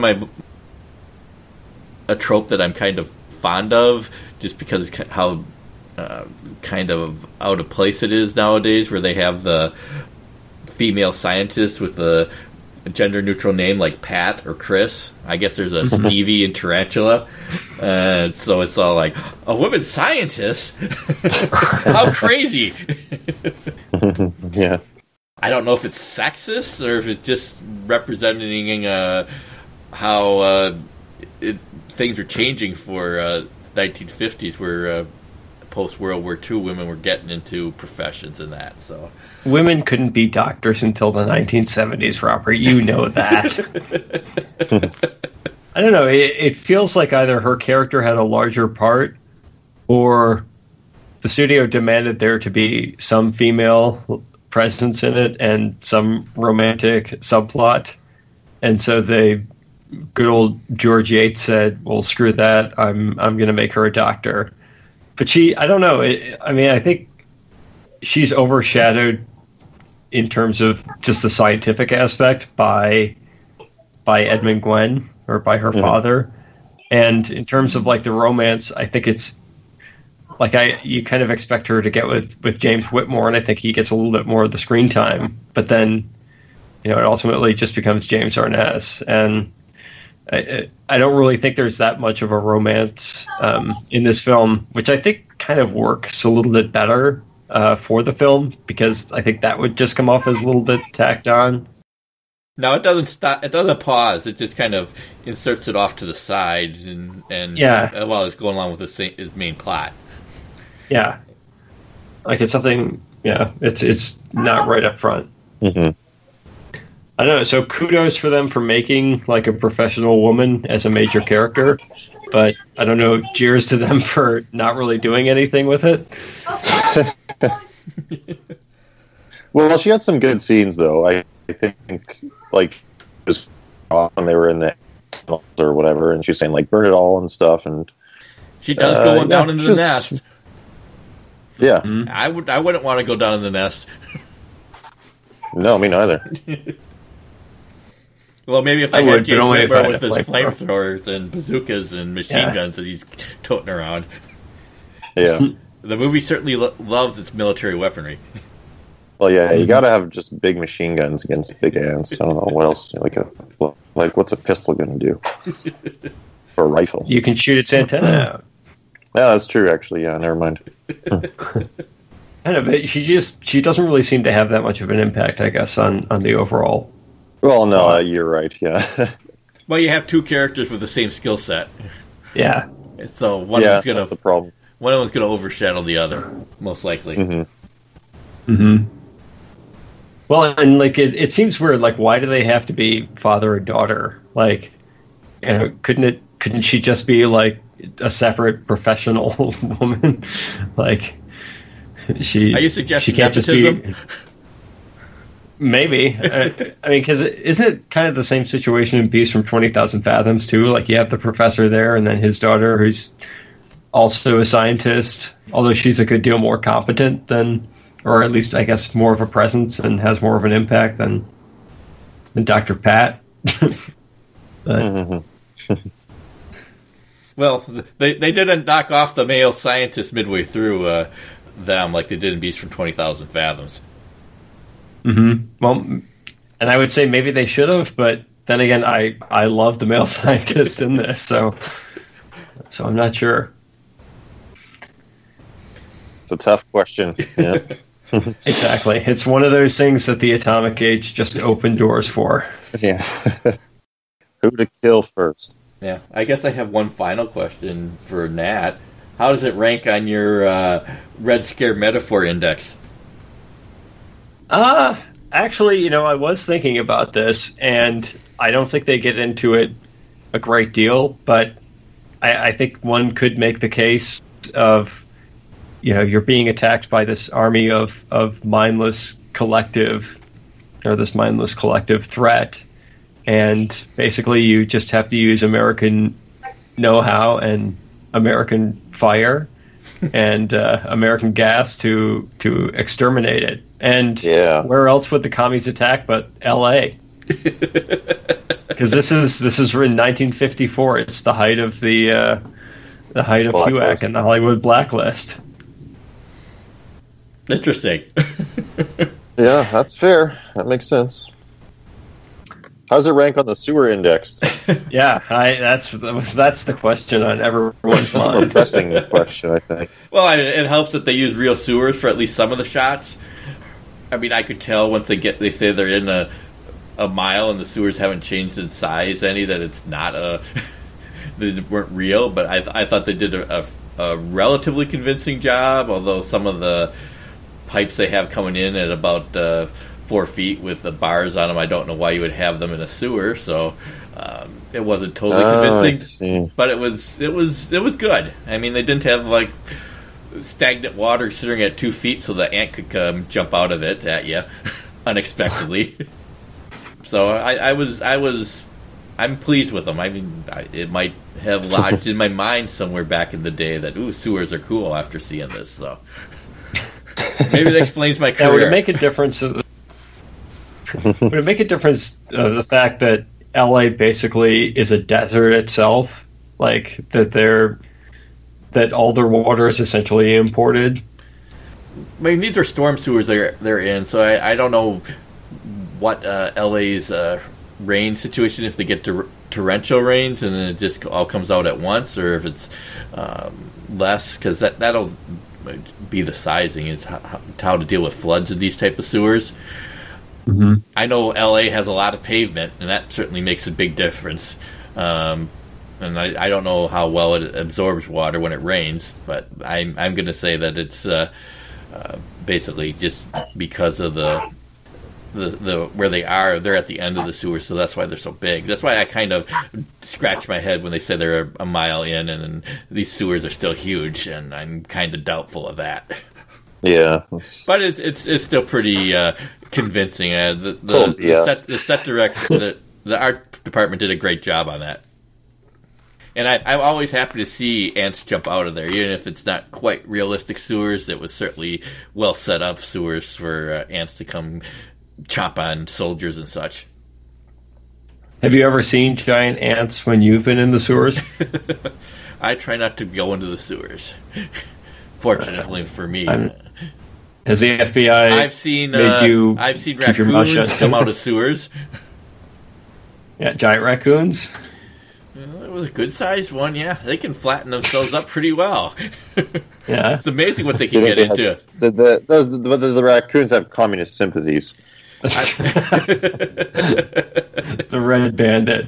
a trope that I'm kind of fond of, just because it's how kind of out of place it is nowadays, where they have the female scientist with a gender-neutral name like Pat or Chris. I guess there's a Stevie and Tarantula. So it's all like, a woman scientist? How crazy! Yeah. I don't know if it's sexist or if it's just representing how things are changing for 1950s, where post-World War II women were getting into professions and that. So women couldn't be doctors until the 1970s, Robert. You know that. I don't know. It feels like either her character had a larger part or the studio demanded there to be some female presence in it and some romantic subplot. And so good old George Yates said, well, screw that. I'm going to make her a doctor. But I don't know. I think she's overshadowed in terms of just the scientific aspect by Edmund Gwenn, or by her father. And in terms of like the romance, I think it's like you kind of expect her to get with James Whitmore, and I think he gets a little bit more of the screen time. But then, it ultimately just becomes James Arness, and I don't really think there's that much of a romance in this film, which I think kind of works a little bit better for the film, because I think that would just come off as a little bit tacked on. No, it doesn't stop. It doesn't pause. It just kind of inserts it off to the side, and while it's going along with its main plot. Yeah, like it's something. Yeah, it's not right up front. I don't know. So kudos for them for making like a professional woman as a major character, but I don't know. Cheers to them for not really doing anything with it. Well, she had some good scenes, though. I think, like, just when they were in the or whatever, and she was saying like burn it all and stuff, and she does go down into the nest. Yeah, I wouldn't want to go down in the nest. No, me neither. Well, maybe if I had James Whitmore with his flamethrowers and bazookas and machine guns that he's toting around. Yeah. The movie certainly loves its military weaponry. Well, yeah, you got to have just big machine guns against big ants. I don't know what else. What's a pistol going to do? Or a rifle? You can shoot its antenna out. Yeah, that's true. Actually, yeah. Never mind. I know, but she doesn't really seem to have that much of an impact, I guess, on the overall. Well, no, you're right. Yeah. Well, you have two characters with the same skill set. Yeah. So that's the problem. One of them's going to overshadow the other, most likely. Mm-hmm. Mm-hmm. Well, and like it seems weird. Like, why do they have to be father and daughter? Like, couldn't she just be like a separate professional woman? Like, are you suggesting she can't nepotism? just be. Maybe. I mean, because isn't it kind of the same situation in Beast from 20,000 Fathoms too? Like, you have the professor there, and then his daughter, who's also a scientist, although she's a good deal more competent than, or at least I guess more of a presence and has more of an impact than Dr. Pat. Well, they didn't knock off the male scientist midway through them like they did in Beast from 20,000 Fathoms. Mm-hmm. Well, and I would say maybe they should have, but then again, I love the male scientist in this, so I'm not sure. It's a tough question. Yeah. Exactly. It's one of those things that the atomic age just opened doors for. Yeah. Who to kill first? Yeah. I guess I have one final question for Nat. How does it rank on your Red Scare Metaphor Index? Actually, I was thinking about this, and I don't think they get into it a great deal, but I think one could make the case of, you're being attacked by this army of mindless collective, or this mindless collective threat, and basically you just have to use American know-how and American fire and American gas to exterminate it. And where else would the commies attack but L.A.? Because this is in 1954. It's the height of the height of HUAC and the Hollywood blacklist. Interesting. Yeah, that's fair. That makes sense. How does it rank on the sewer index? Yeah, that's the question on everyone's mind. That's a pressing question, I think. Well, it helps that they use real sewers for at least some of the shots. I mean, I could tell once they say they're in a mile and the sewers haven't changed in size any, that it's not they weren't real. But I thought they did a relatively convincing job, although some of the pipes they have coming in at about 4 feet with the bars on them, I don't know why you would have them in a sewer. So it wasn't totally convincing, but it was good. I mean, they didn't have like stagnant water sitting at 2 feet so the ant could come jump out of it at you unexpectedly. So I'm pleased with them. I mean, it might have lodged in my mind somewhere back in the day that sewers are cool after seeing this. So maybe that explains my career. Now, would it make a difference? Would it make a difference the fact that LA basically is a desert itself, like that all their water is essentially imported? I mean, these are storm sewers they're in, so I don't know what LA's rain situation, if they get torrential rains and then it just all comes out at once, or if it's less, because that'll be the sizing, is how to deal with floods in these type of sewers. Mm-hmm. I know LA has a lot of pavement, and that certainly makes a big difference. And I don't know how well it absorbs water when it rains, but I'm going to say that it's basically just because of the where they are. They're at the end of the sewer, so that's why they're so big. That's why I kind of scratch my head when they say they're a mile in, and then these sewers are still huge, and I'm kind of doubtful of that. Yeah, but it's still pretty convincing. The set director, the art department did a great job on that. And I'm always happy to see ants jump out of there, even if it's not quite realistic sewers. It was certainly well set up sewers for ants to come chomp on soldiers and such. Have you ever seen giant ants when you've been in the sewers? I try not to go into the sewers. Fortunately for me. Has the FBI I've seen made you keep your mouth raccoons shut? come out of sewers. Yeah, giant raccoons. It was a good-sized one, yeah. They can flatten themselves up pretty well. Yeah. It's amazing what they can get into. The raccoons have communist sympathies. The Red Bandit.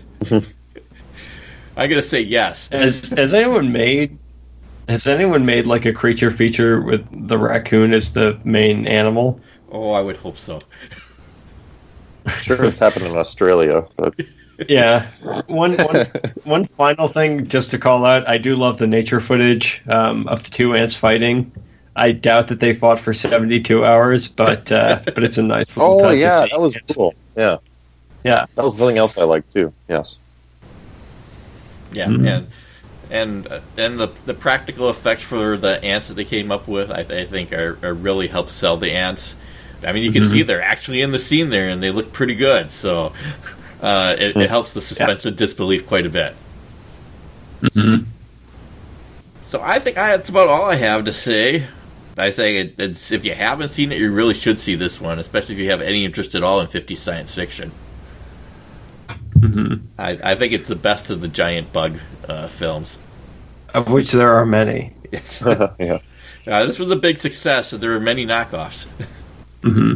I'm gonna say yes. Has anyone made like a creature feature with the raccoon as the main animal? Oh, I would hope so. Sure, it's happened in Australia, but Yeah. One final thing just to call out. I do love the nature footage of the two ants fighting. I doubt that they fought for 72 hours, but it's a nice little touch. oh yeah, of seeing that was it. cool. Yeah, Yeah. that was something else I liked too. Yes. Yeah, Mhm. and the practical effects for the ants that they came up with, I think, are really help sell the ants. I mean, you can see they're actually in the scene there, and they look pretty good. So it helps the suspense of disbelief quite a bit. Mm-hmm. So I think that's about all I have to say. I think if you haven't seen it, you really should see this one, especially if you have any interest at all in 50s science fiction. Mm-hmm. I think it's the best of the giant bug films. Of which there are many. Yes. Yeah. This was a big success, and there were many knockoffs. Mm-hmm.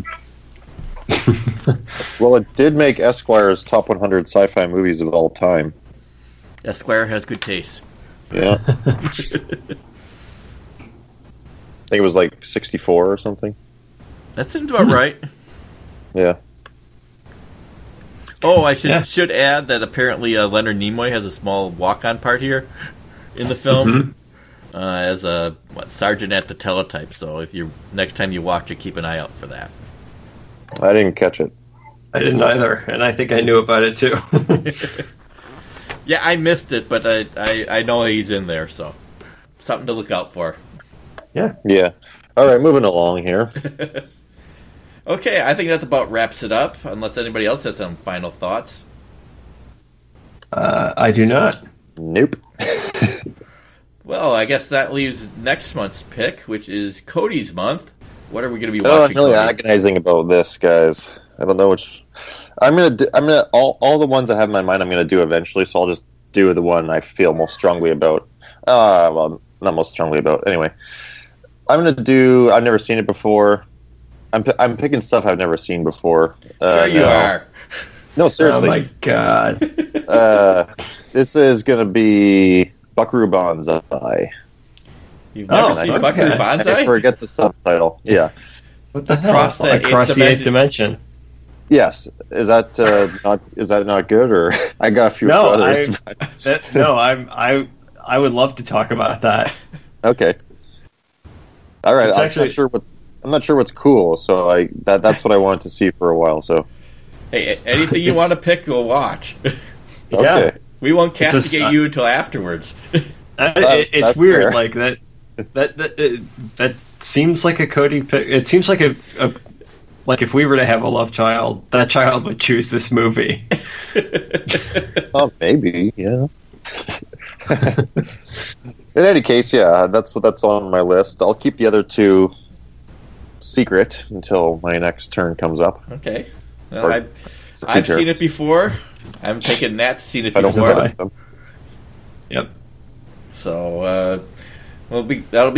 Well, it did make Esquire's top 100 sci-fi movies of all time. Esquire has good taste. Yeah. I think it was like 64 or something. That seems about right. Yeah. Oh, I should add that apparently Leonard Nimoy has a small walk-on part here in the film as a sergeant at the teletype. So if you next time you watch it, keep an eye out for that. I didn't catch it. I didn't either, and I think I knew about it too. Yeah, I missed it, but I know he's in there, so something to look out for. Yeah. Yeah. All right, moving along here. Okay, I think that about wraps it up, unless anybody else has some final thoughts. I do not. Nope. Well, I guess that leaves next month's pick, which is Cody's month. What are we going to be Oh, I'm watching? really Cody? agonizing about this, guys. I don't know which. I'm gonna all the ones I have in my mind. I'm gonna do eventually. So I'll just do the one I feel most strongly about. Well, not most strongly about. Anyway, I'm gonna do. I've never seen it before. I'm picking stuff I've never seen before. Sure you are. No, seriously. Oh my god. This is gonna be Buckaroo Banzai. You've never Oh, seen okay. Buckaroo I Banzai? forget the subtitle. Yeah. What the hell? Across the eighth dimension. Yes. Is that not good, or I got a few No, others? I would love to talk about that. Okay. All right. It's I'm actually- not sure what's cool, so that's what I wanted to see for a while. So Hey, anything you want to pick, we'll watch. Yeah. okay. We won't It's a castigate you until afterwards. It's That's weird, fair. like that seems like a Cody pick. It seems like a like if we were to have a love child, that child would choose this movie. Oh, maybe. Yeah. In any case, yeah, that's on my list. I'll keep the other two secret until my next turn comes up. Okay. Well, Or I've future. seen it before. I'm taking Nat's seen it I don't before. like them. Yep. So that'll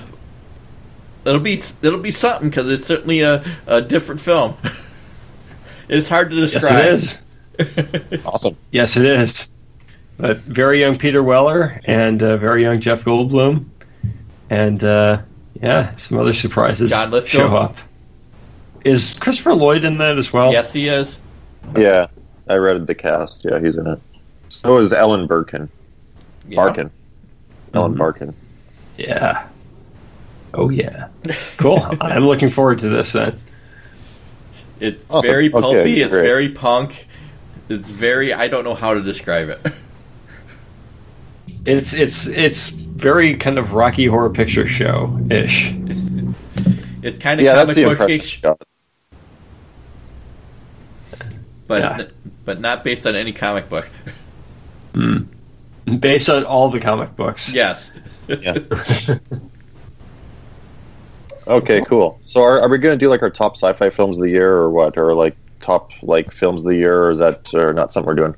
be something because it's certainly a different film. It's hard to describe. Yes, it is. Awesome. Yes, it is. But very young Peter Weller and very young Jeff Goldblum, and some other surprises John Lithgow. show up. Is Christopher Lloyd in that as well? Yes, he is. Yeah, I read the cast. Yeah, he's in it. So is Ellen Barkin. Yeah. Barkin. Ellen Mhm. Barkin. Yeah. Oh yeah. Cool. I'm looking forward to this then. It's Awesome. very pulpy. Okay, it's great. very punk. It's very. I don't know how to describe it. It's very kind of Rocky Horror Picture Show ish. It's kind of Yeah, that's comic the impression bookish, I got. but not based on any comic book. Based on all the comic books. Yes. Yeah. Okay, cool. So are we going to do like our top sci-fi films of the year or what? Or like top like films of the year, or is that not something we're doing?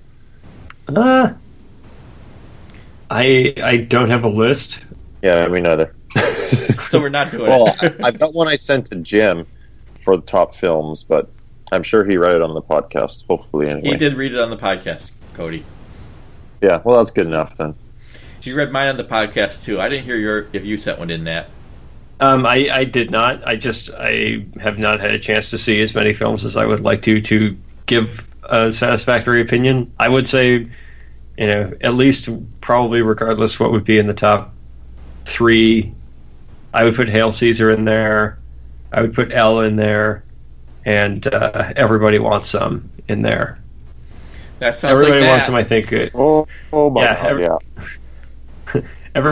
I don't have a list. Yeah, me neither. So we're not doing Well, it. I've got one I sent to Jim for the top films, but I'm sure he read it on the podcast, hopefully anyway. He did read it on the podcast, Cody. Yeah, well, that's good enough then. He read mine on the podcast too. I didn't hear if you sent one in, Nat. I did not. I have not had a chance to see as many films as I would like to give a satisfactory opinion. I would say, at least probably regardless what would be in the top 3, I would put Hail Caesar in there. I would put Elle in there, and Everybody Wants Some in there. That sounds Everybody like Wants that. Some, I think. Oh my God, yeah.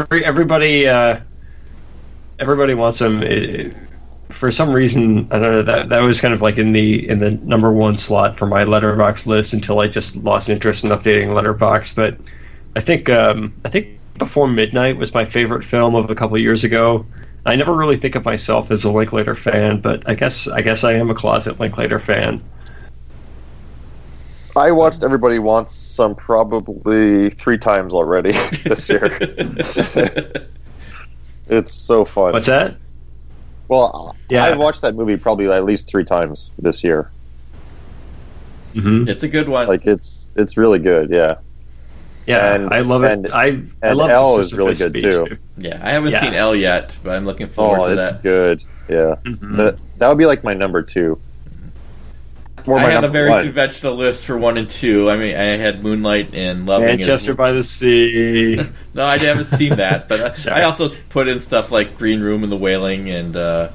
Everybody Wants Some. For some reason, I don't know, that was kind of like in the number 1 slot for my Letterboxd list until I just lost interest in updating Letterboxd. But I think Before Midnight was my favorite film of a couple of years ago. I never really think of myself as a Linklater fan, but I guess I am a closet Linklater fan. I watched Everybody Wants Some probably 3 times already this year. It's so fun. What's that? Well, Yeah. I watched that movie probably at least 3 times this year. Mm-hmm. It's a good one. Like it's really good, yeah. Yeah, And- I love and- it. I love Elle the is really Sisyphus good, speech, too. Yeah, I haven't Yeah. seen Elle yet, but I'm looking forward to it's that. good. Yeah, Mhm. that would be like my number 2. Or I my had a number very 1. conventional list for 1 and 2. I mean, I had Moonlight and Loving. Manchester by the Sea. No, I haven't seen that, but Sorry. I also put in stuff like Green Room and The Wailing and The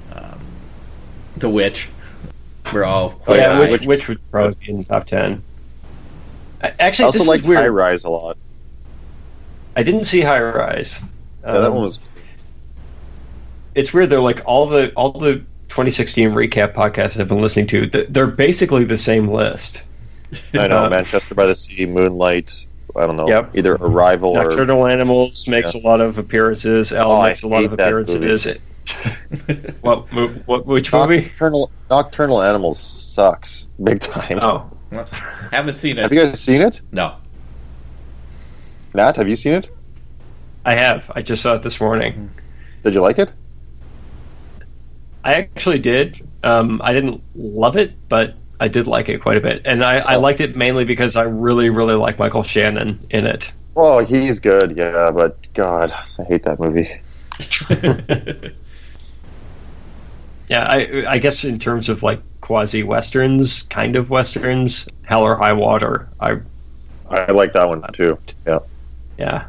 Witch. We're all quite Yeah, high. which would probably be in the top 10. I Actually, also this like is weird. High Rise a lot. I didn't see High Rise. Yeah, that one was. It's weird though. Like all the 2016 recap podcasts I've been listening to, they're basically the same list. I know Manchester by the Sea, Moonlight. I don't know. Yep. Either Arrival or. Nocturnal Animals makes a lot of appearances. Elle Oh, I makes a lot of hate that appearances. Which movie? Nocturnal Animals sucks big time. Oh, Haven't seen Have it. you guys seen it? No. Nat, have you seen it? I have. I just saw it this morning. Did you like it? I actually did. I didn't love it, but I did like it quite a bit, and I liked it mainly because I really, really like Michael Shannon in it. Oh, he's good, yeah, but God, I hate that movie. Yeah, I guess in terms of like quasi westerns, kind of westerns, Hell or High Water. I like that one too. Yeah.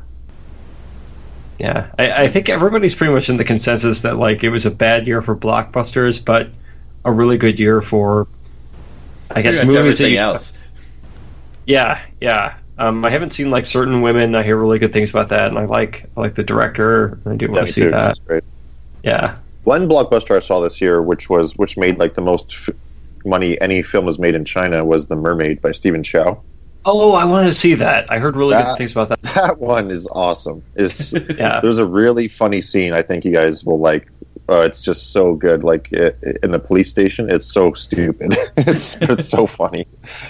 Yeah. I think everybody's pretty much in the consensus that like it was a bad year for blockbusters, but a really good year for, I guess, Pretty much movies that everything you, else. Yeah. I haven't seen like Certain Women. I hear really good things about that, and I like the director. I do want to see that. That's great. Yeah. One blockbuster I saw this year, which made like the most money any film has made in China, was The Mermaid by Stephen Chow. Oh, I wanted to see that. I heard really good things about that. That one is awesome. It's Yeah. There's a really funny scene I think you guys will like. It's just so good. Like in the police station, it's so stupid. it's so funny.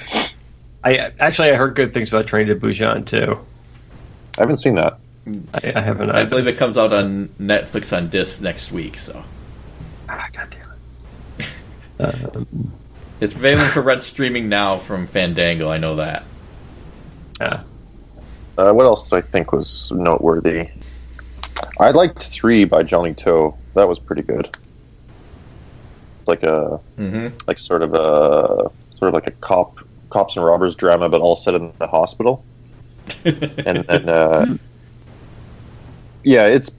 I heard good things about Train to Busan too. I haven't seen that. I haven't. I believe it comes out on Netflix on disc next week, so. God damn it. It's available for rent streaming now from Fandango, I know that. Yeah. What else did I think was noteworthy? I liked 3 by Johnny To. That was pretty good. Like a like sort of like a cops and robbers drama, but all set in the hospital. And then yeah, it's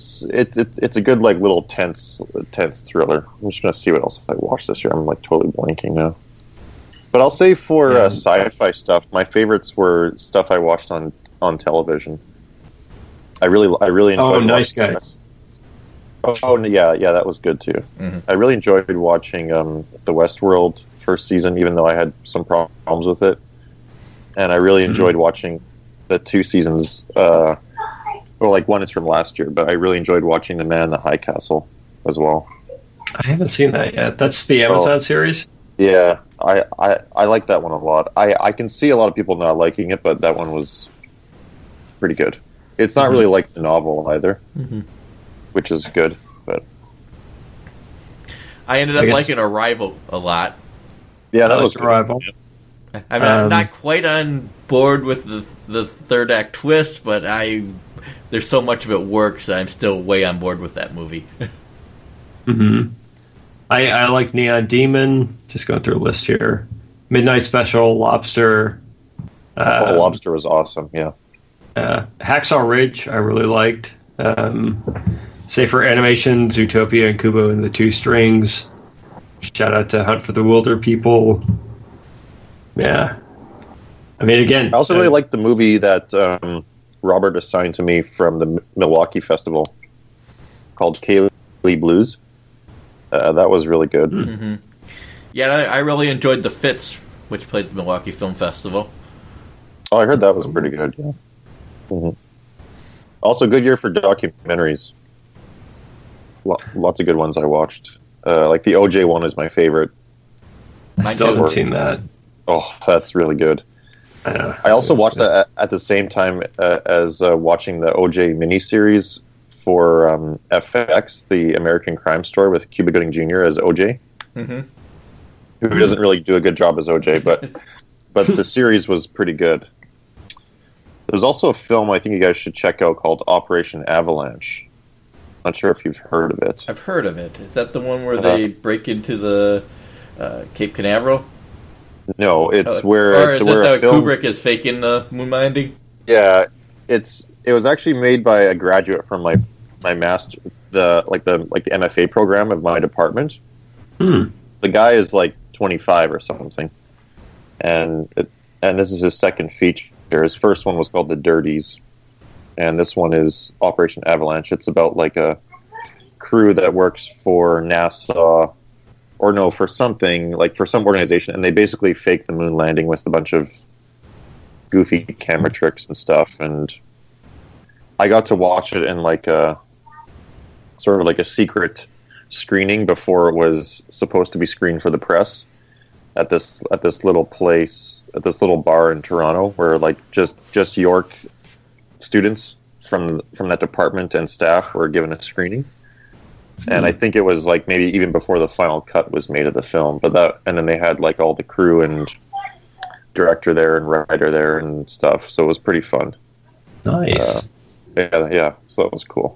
a good like little tense thriller. I'm just gonna see what else I watched this year. I'm like totally blanking now. But I'll say for sci-fi stuff, my favorites were stuff I watched on television. I really enjoyed. Oh, Nice watching Guys. Oh yeah, that was good too. Mm-hmm. I really enjoyed watching the Westworld first season, even though I had some problems with it. And I really enjoyed watching the 2 seasons. Well, like one is from last year, but I really enjoyed watching The Man in the High Castle as well. I haven't seen that yet. That's the Amazon series? Yeah, I like that one a lot. I can see a lot of people not liking it, but that one was pretty good. It's not really like the novel either, which is good. But I ended up liking Arrival a lot. Yeah, that was Arrival. I'm not quite on board with the third act twist, but there's so much of it works that I'm still way on board with that movie. I like Neon Demon. Just going through a list here. Midnight Special, Lobster. Lobster was awesome. Yeah. Hacksaw Ridge, I really liked. Safer Animation, Zootopia, and Kubo and the Two Strings. Shout out to Hunt for the Wilder People. Yeah. I mean, again, I also really liked the movie that Robert assigned to me from the Milwaukee Festival called Kaylee Blues. That was really good. Yeah, I really enjoyed The Fits, which played at the Milwaukee Film Festival. Oh, I heard that was pretty good. Yeah. Also, good year for documentaries. Lots of good ones I watched. Like the OJ one is my favorite. I still haven't seen that. Oh, that's really good. I also watched that at the same time as watching the OJ miniseries for FX, the American Crime Story, with Cuba Gooding Jr. as OJ, who doesn't really do a good job as OJ, but the series was pretty good. There's also a film I think you guys should check out called Operation Avalanche. Not sure if you've heard of it. I've heard of it. Is that the one where they break into the Cape Canaveral? No, it's where Kubrick is faking the moon landing? Yeah, it was actually made by a graduate from my master, the MFA program of my department. The guy is like 25 or something, and this is his second feature. His first one was called The Dirties, and this one is Operation Avalanche. It's about like a crew that works for NASA, or no, for something, like for some organization, and they basically fake the moon landing with a bunch of goofy camera tricks and stuff. And I got to watch it in like a sort of like a secret screening before it was supposed to be screened for the press at this little place, at this little bar in Toronto, where like just York students from that department and staff were given a screening. And I think it was like maybe even before the final cut was made of the film, and then they had like all the crew and director there and writer there and stuff. So it was pretty fun. Nice. Yeah. So that was cool.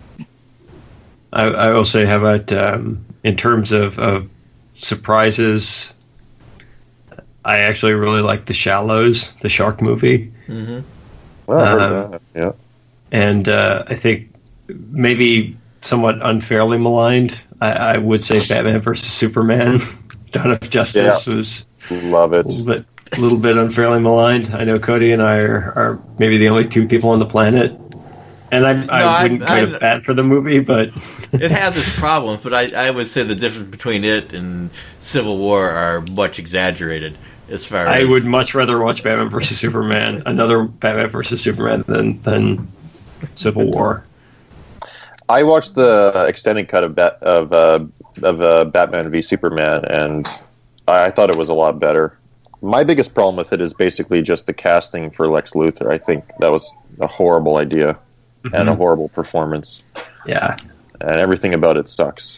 I will say, how about in terms of surprises? I actually really like The Shallows, the shark movie. Well, I heard that. Yeah. And I think maybe somewhat unfairly maligned, I would say Batman vs. Superman, Dawn of Justice was love it. A little bit unfairly maligned. I know Cody and I are maybe the only two people on the planet, and I wouldn't kind of bad for the movie, but it has its problems. But I would say the difference between it and Civil War are much exaggerated. As far I as would much rather watch Batman vs. Superman, another Batman vs. Superman, than Civil War. I watched the extended cut of Batman v Superman, and I thought it was a lot better. My biggest problem with it is basically just the casting for Lex Luthor. I think that was a horrible idea and a horrible performance. Yeah. And everything about it sucks.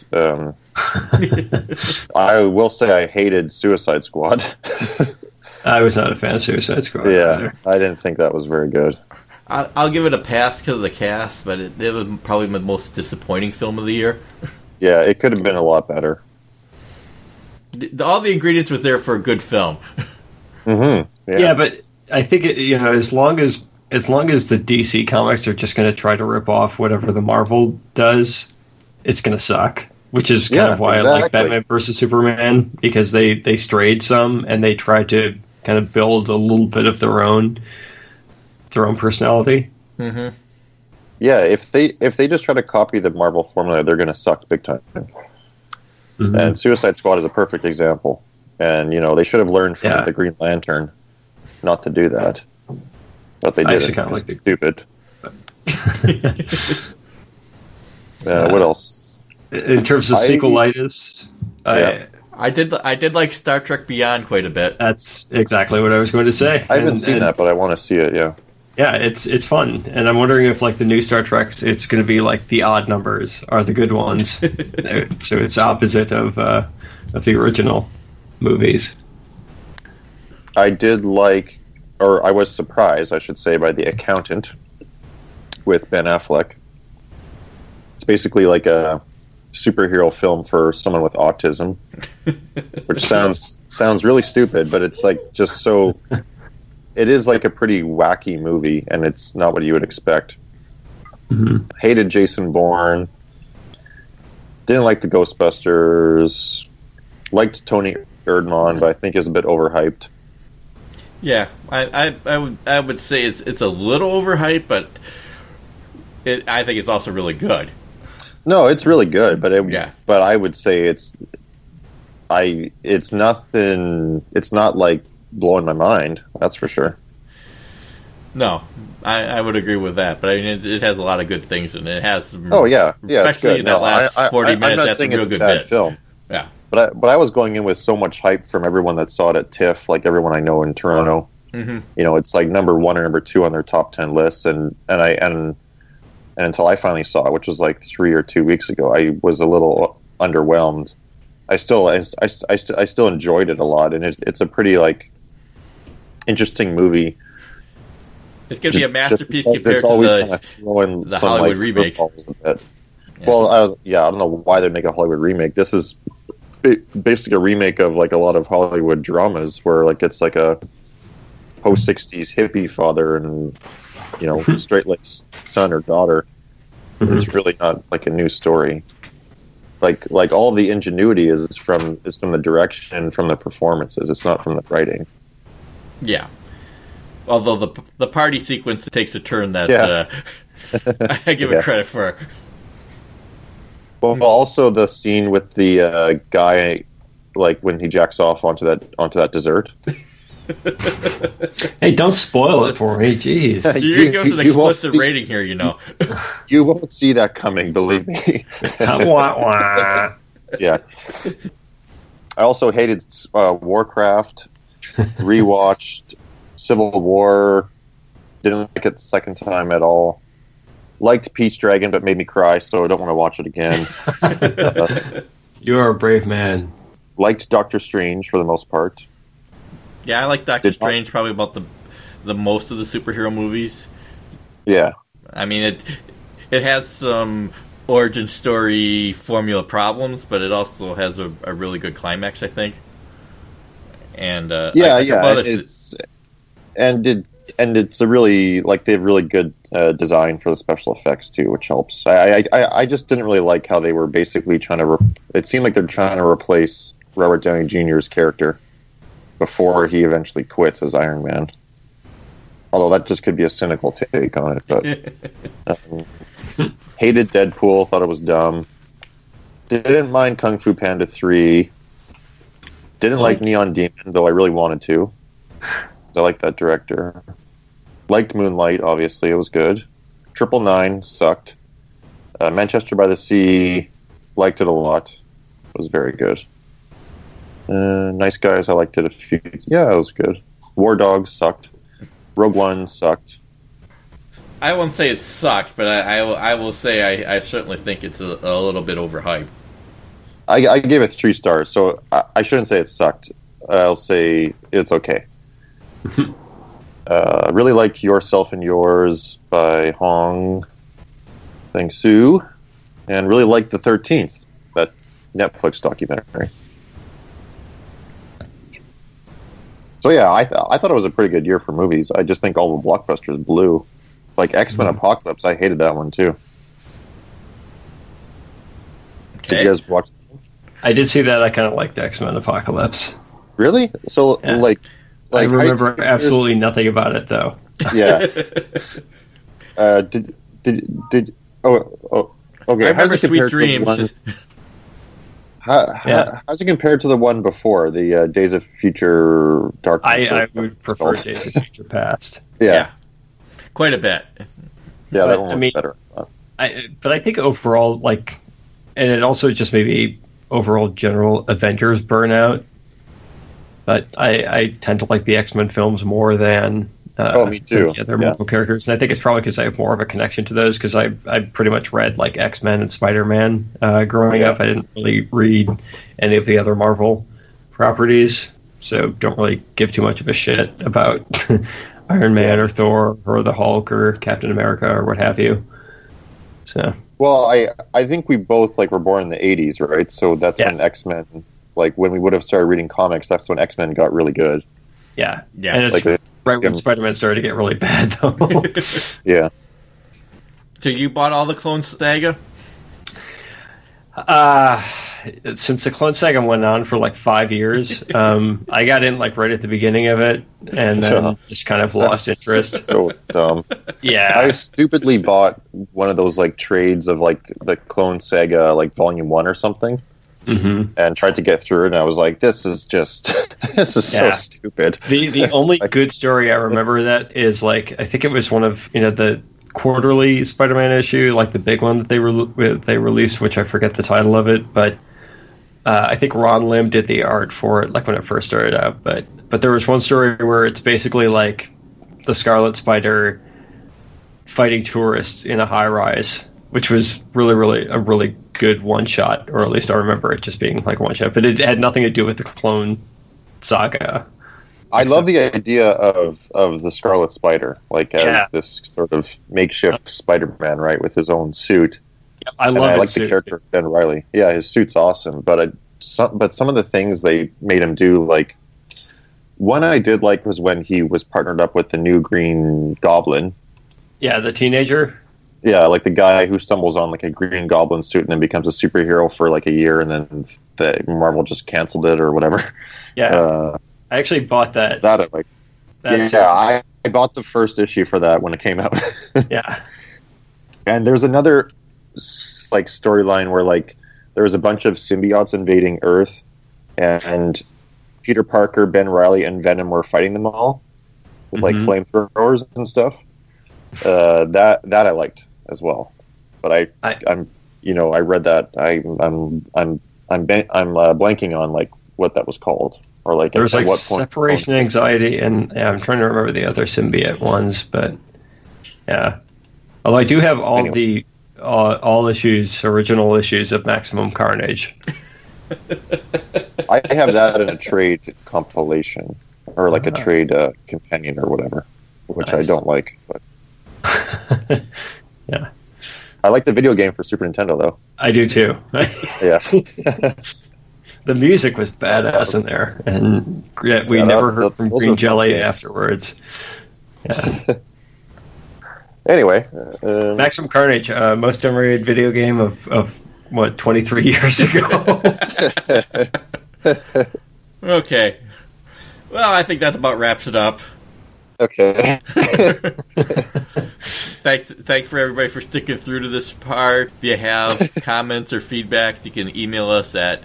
I will say I hated Suicide Squad. I was not a fan of Suicide Squad. Yeah, either. I didn't think that was very good. I'll give it a pass because of the cast, but it was probably my most disappointing film of the year. Yeah, it could have been a lot better. All the ingredients were there for a good film. Yeah, but I think as long as the DC comics are just going to try to rip off whatever the Marvel does, it's going to suck. Which is kind of why I like Batman vs. Superman, because they strayed some and they tried to kind of build a little bit of their own personality. Yeah, if they just try to copy the Marvel formula, they're going to suck big time. And Suicide Squad is a perfect example. And they should have learned from the Green Lantern not to do that, but they did. Kind of like stupid. What else? In terms of sequelitis, I did like Star Trek Beyond quite a bit. That's exactly what I was going to say. I haven't seen that, but I want to see it. Yeah. Yeah, it's fun, and I'm wondering if like the new Star Treks, it's going to be like the odd numbers are the good ones, so it's opposite of the original movies. I did like, or I was surprised, I should say, by The Accountant with Ben Affleck. It's basically like a superhero film for someone with autism, which sounds really stupid, but it's like just so. It is like a pretty wacky movie, and it's not what you would expect. Mm-hmm. Hated Jason Bourne. Didn't like the Ghostbusters. Liked Tony Erdmann, but I think is a bit overhyped. Yeah, I would say it's a little overhyped, but I think it's also really good. No, it's really good, but but I would say it's nothing. It's not like blowing my mind, that's for sure. No, I would agree with that, but I mean it has a lot of good things in it. It has some, especially that last 40 minutes. I'm not that's saying a real it's good a bad bit. film. Yeah, but I was going in with so much hype from everyone that saw it at TIFF, like everyone I know in Toronto. Mm-hmm. You know, it's like number 1 or number 2 on their top 10 lists, and until I finally saw it, which was like 3 or 2 weeks ago, I was a little underwhelmed. I still enjoyed it a lot, and it's a pretty like interesting movie. It's going to be a masterpiece compared to the Hollywood remake. Yeah. Well, I don't know why they make a Hollywood remake. This is basically a remake of like a lot of Hollywood dramas where like it's like a post-60s hippie father and straight-laced son or daughter. Mm-hmm. It's really not like a new story. Like all the ingenuity is from the direction, from the performances. It's not from the writing. Yeah. Although the party sequence takes a turn that I give it credit for. Well, also the scene with the guy, like when he jacks off onto that dessert. Hey, don't spoil it for me, jeez. You're going to give us an explicit rating here, you know. You won't see that coming, believe me. Yeah. I also hated Warcraft. Rewatched Civil War. Didn't like it the second time at all. Liked Peach Dragon, but made me cry, so I don't want to watch it again. You're a brave man. Liked Doctor Strange for the most part. Yeah, I like Doctor Strange probably about the most of the superhero movies. Yeah. I mean, it has some origin story formula problems, but it also has a really good climax, I think. And it's a really they have really good design for the special effects too, which helps. I just didn't really like how they were basically trying to. It seemed like they're trying to replace Robert Downey Jr.'s character before he eventually quits as Iron Man. Although that just could be a cynical take on it, but hated Deadpool, thought it was dumb. Didn't mind Kung Fu Panda 3. Didn't like Neon Demon, though I really wanted to. I like that director. Liked Moonlight, obviously, it was good. 999 sucked. Manchester by the Sea, liked it a lot. It was very good. Nice Guys, I liked it a few. Yeah, it was good. War Dogs sucked. Rogue One sucked. I won't say it sucked, but I will say I certainly think it's a little bit overhyped. I gave it 3 stars, so I shouldn't say it sucked. I'll say it's okay. Really liked Yourself and Yours by Hong Sang-soo, and really liked The 13th, that Netflix documentary. So yeah, I thought it was a pretty good year for movies. I just think all the blockbusters blew. Like X-Men Apocalypse, I hated that one too. Okay. Did you guys watch? I did see that. I kind of liked X-Men Apocalypse. Really? So yeah. I remember absolutely nothing about it though. Yeah. Did okay? I remember Sweet Dreams. How's it compared to the one before, the Days of Future Darkness? I would prefer Days of Future Past. Yeah. Quite a bit. Yeah, that one was better. But I think overall, and it also just maybe overall general Avengers burnout. But I tend to like the X-Men films more than me too. the other Marvel characters. And I think it's probably because I have more of a connection to those, because I pretty much read like X-Men and Spider-Man growing up. I didn't really read any of the other Marvel properties, so don't really give too much of a shit about Iron Man or Thor or the Hulk or Captain America or what have you. So, well, I think we both like were born in the 80s, right? So that's when X-Men, like when we would have started reading comics, that's when X-Men got really good. Yeah. Yeah. And it's like right when Spider-Man started to get really bad, though. Yeah. So you bought all the Clone Saga? Since the Clone Saga went on for like 5 years, I got in like right at the beginning of it, and then just kind of lost interest. So dumb. Yeah. I stupidly bought one of those like trades of like the Clone Saga like Volume 1 or something. Mm-hmm. And tried to get through it, and I was like, "This is just, this is so stupid." The only good story I remember that is like, I think it was one of the quarterly Spider-Man issue, like the big one that they released, which I forget the title of it, but I think Ron Lim did the art for it, like when it first started out. But there was one story where it's basically like the Scarlet Spider fighting tourists in a high-rise, which was really a really good one shot, or at least I remember it just being like one shot. But it had nothing to do with the Clone Saga. I love the idea of the Scarlet Spider, like as this sort of makeshift Spider-Man, right, with his own suit. I like the character of Ben Reilly. Yeah, his suit's awesome, but some of the things they made him do, like one I did like was when he was partnered up with the new Green Goblin. Yeah, the teenager. Yeah, like the guy who stumbles on like a Green Goblin suit and then becomes a superhero for like a year, and then the Marvel just canceled it or whatever. Yeah, I actually bought that. That I like. I bought the first issue for that when it came out. Yeah, and there's another like storyline where like there was a bunch of symbiotes invading Earth, and Peter Parker, Ben Reilly, and Venom were fighting them all with like flamethrowers and stuff. That I liked as well, but I'm I read that I'm blanking on like what that was called, or like there was like what separation anxiety, and I'm trying to remember the other symbiote ones, but yeah. Although I do have all the all issues, original issues of Maximum Carnage. I have that in a trade compilation, or like a trade companion or whatever, which I don't like, but. Yeah, I like the video game for Super Nintendo though. I do too. Yeah. The music was badass in there, and we never heard from Green Jelly afterwards. Yeah. Anyway, Maximum Carnage, most underrated video game of what, 23 years ago. Okay. Well, I think that about wraps it up. Okay. Thanks for everybody for sticking through to this part. If you have comments or feedback, you can email us at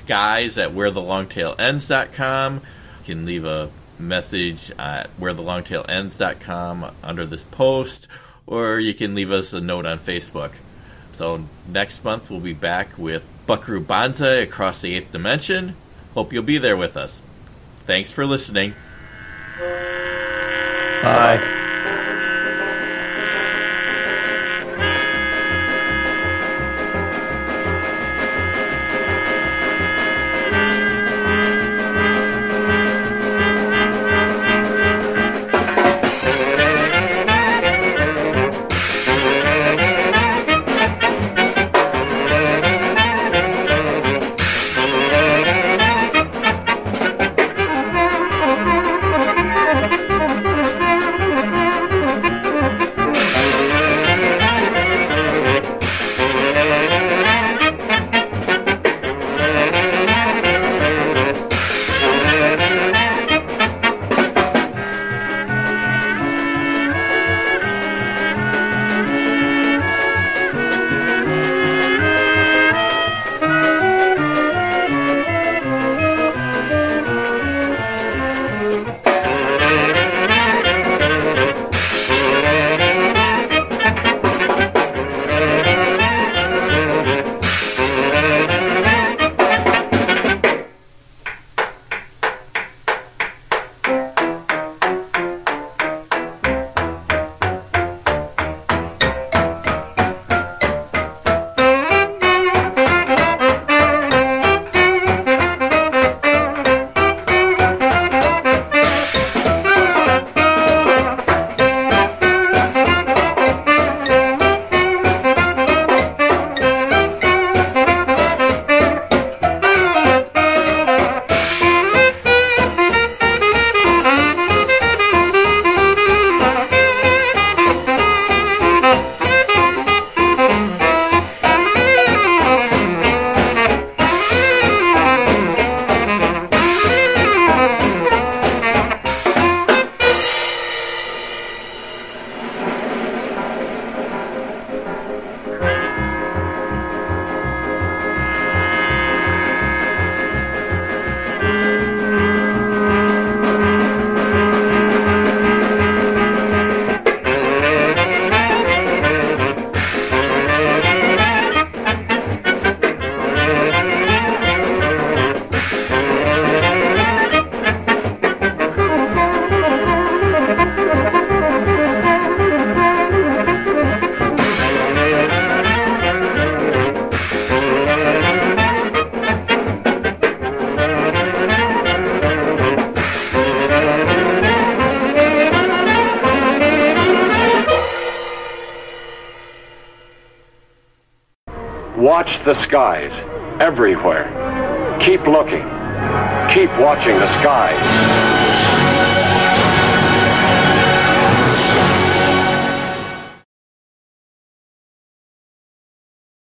skies@wherethelongtailends.com. You can leave a message at wherethelongtailends.com under this post, or you can leave us a note on Facebook. So next month we'll be back with Buckaroo Banzai Across the Eighth Dimension. Hope you'll be there with us. Thanks for listening. Bye. Watch the skies, everywhere. Keep looking. Keep watching the skies.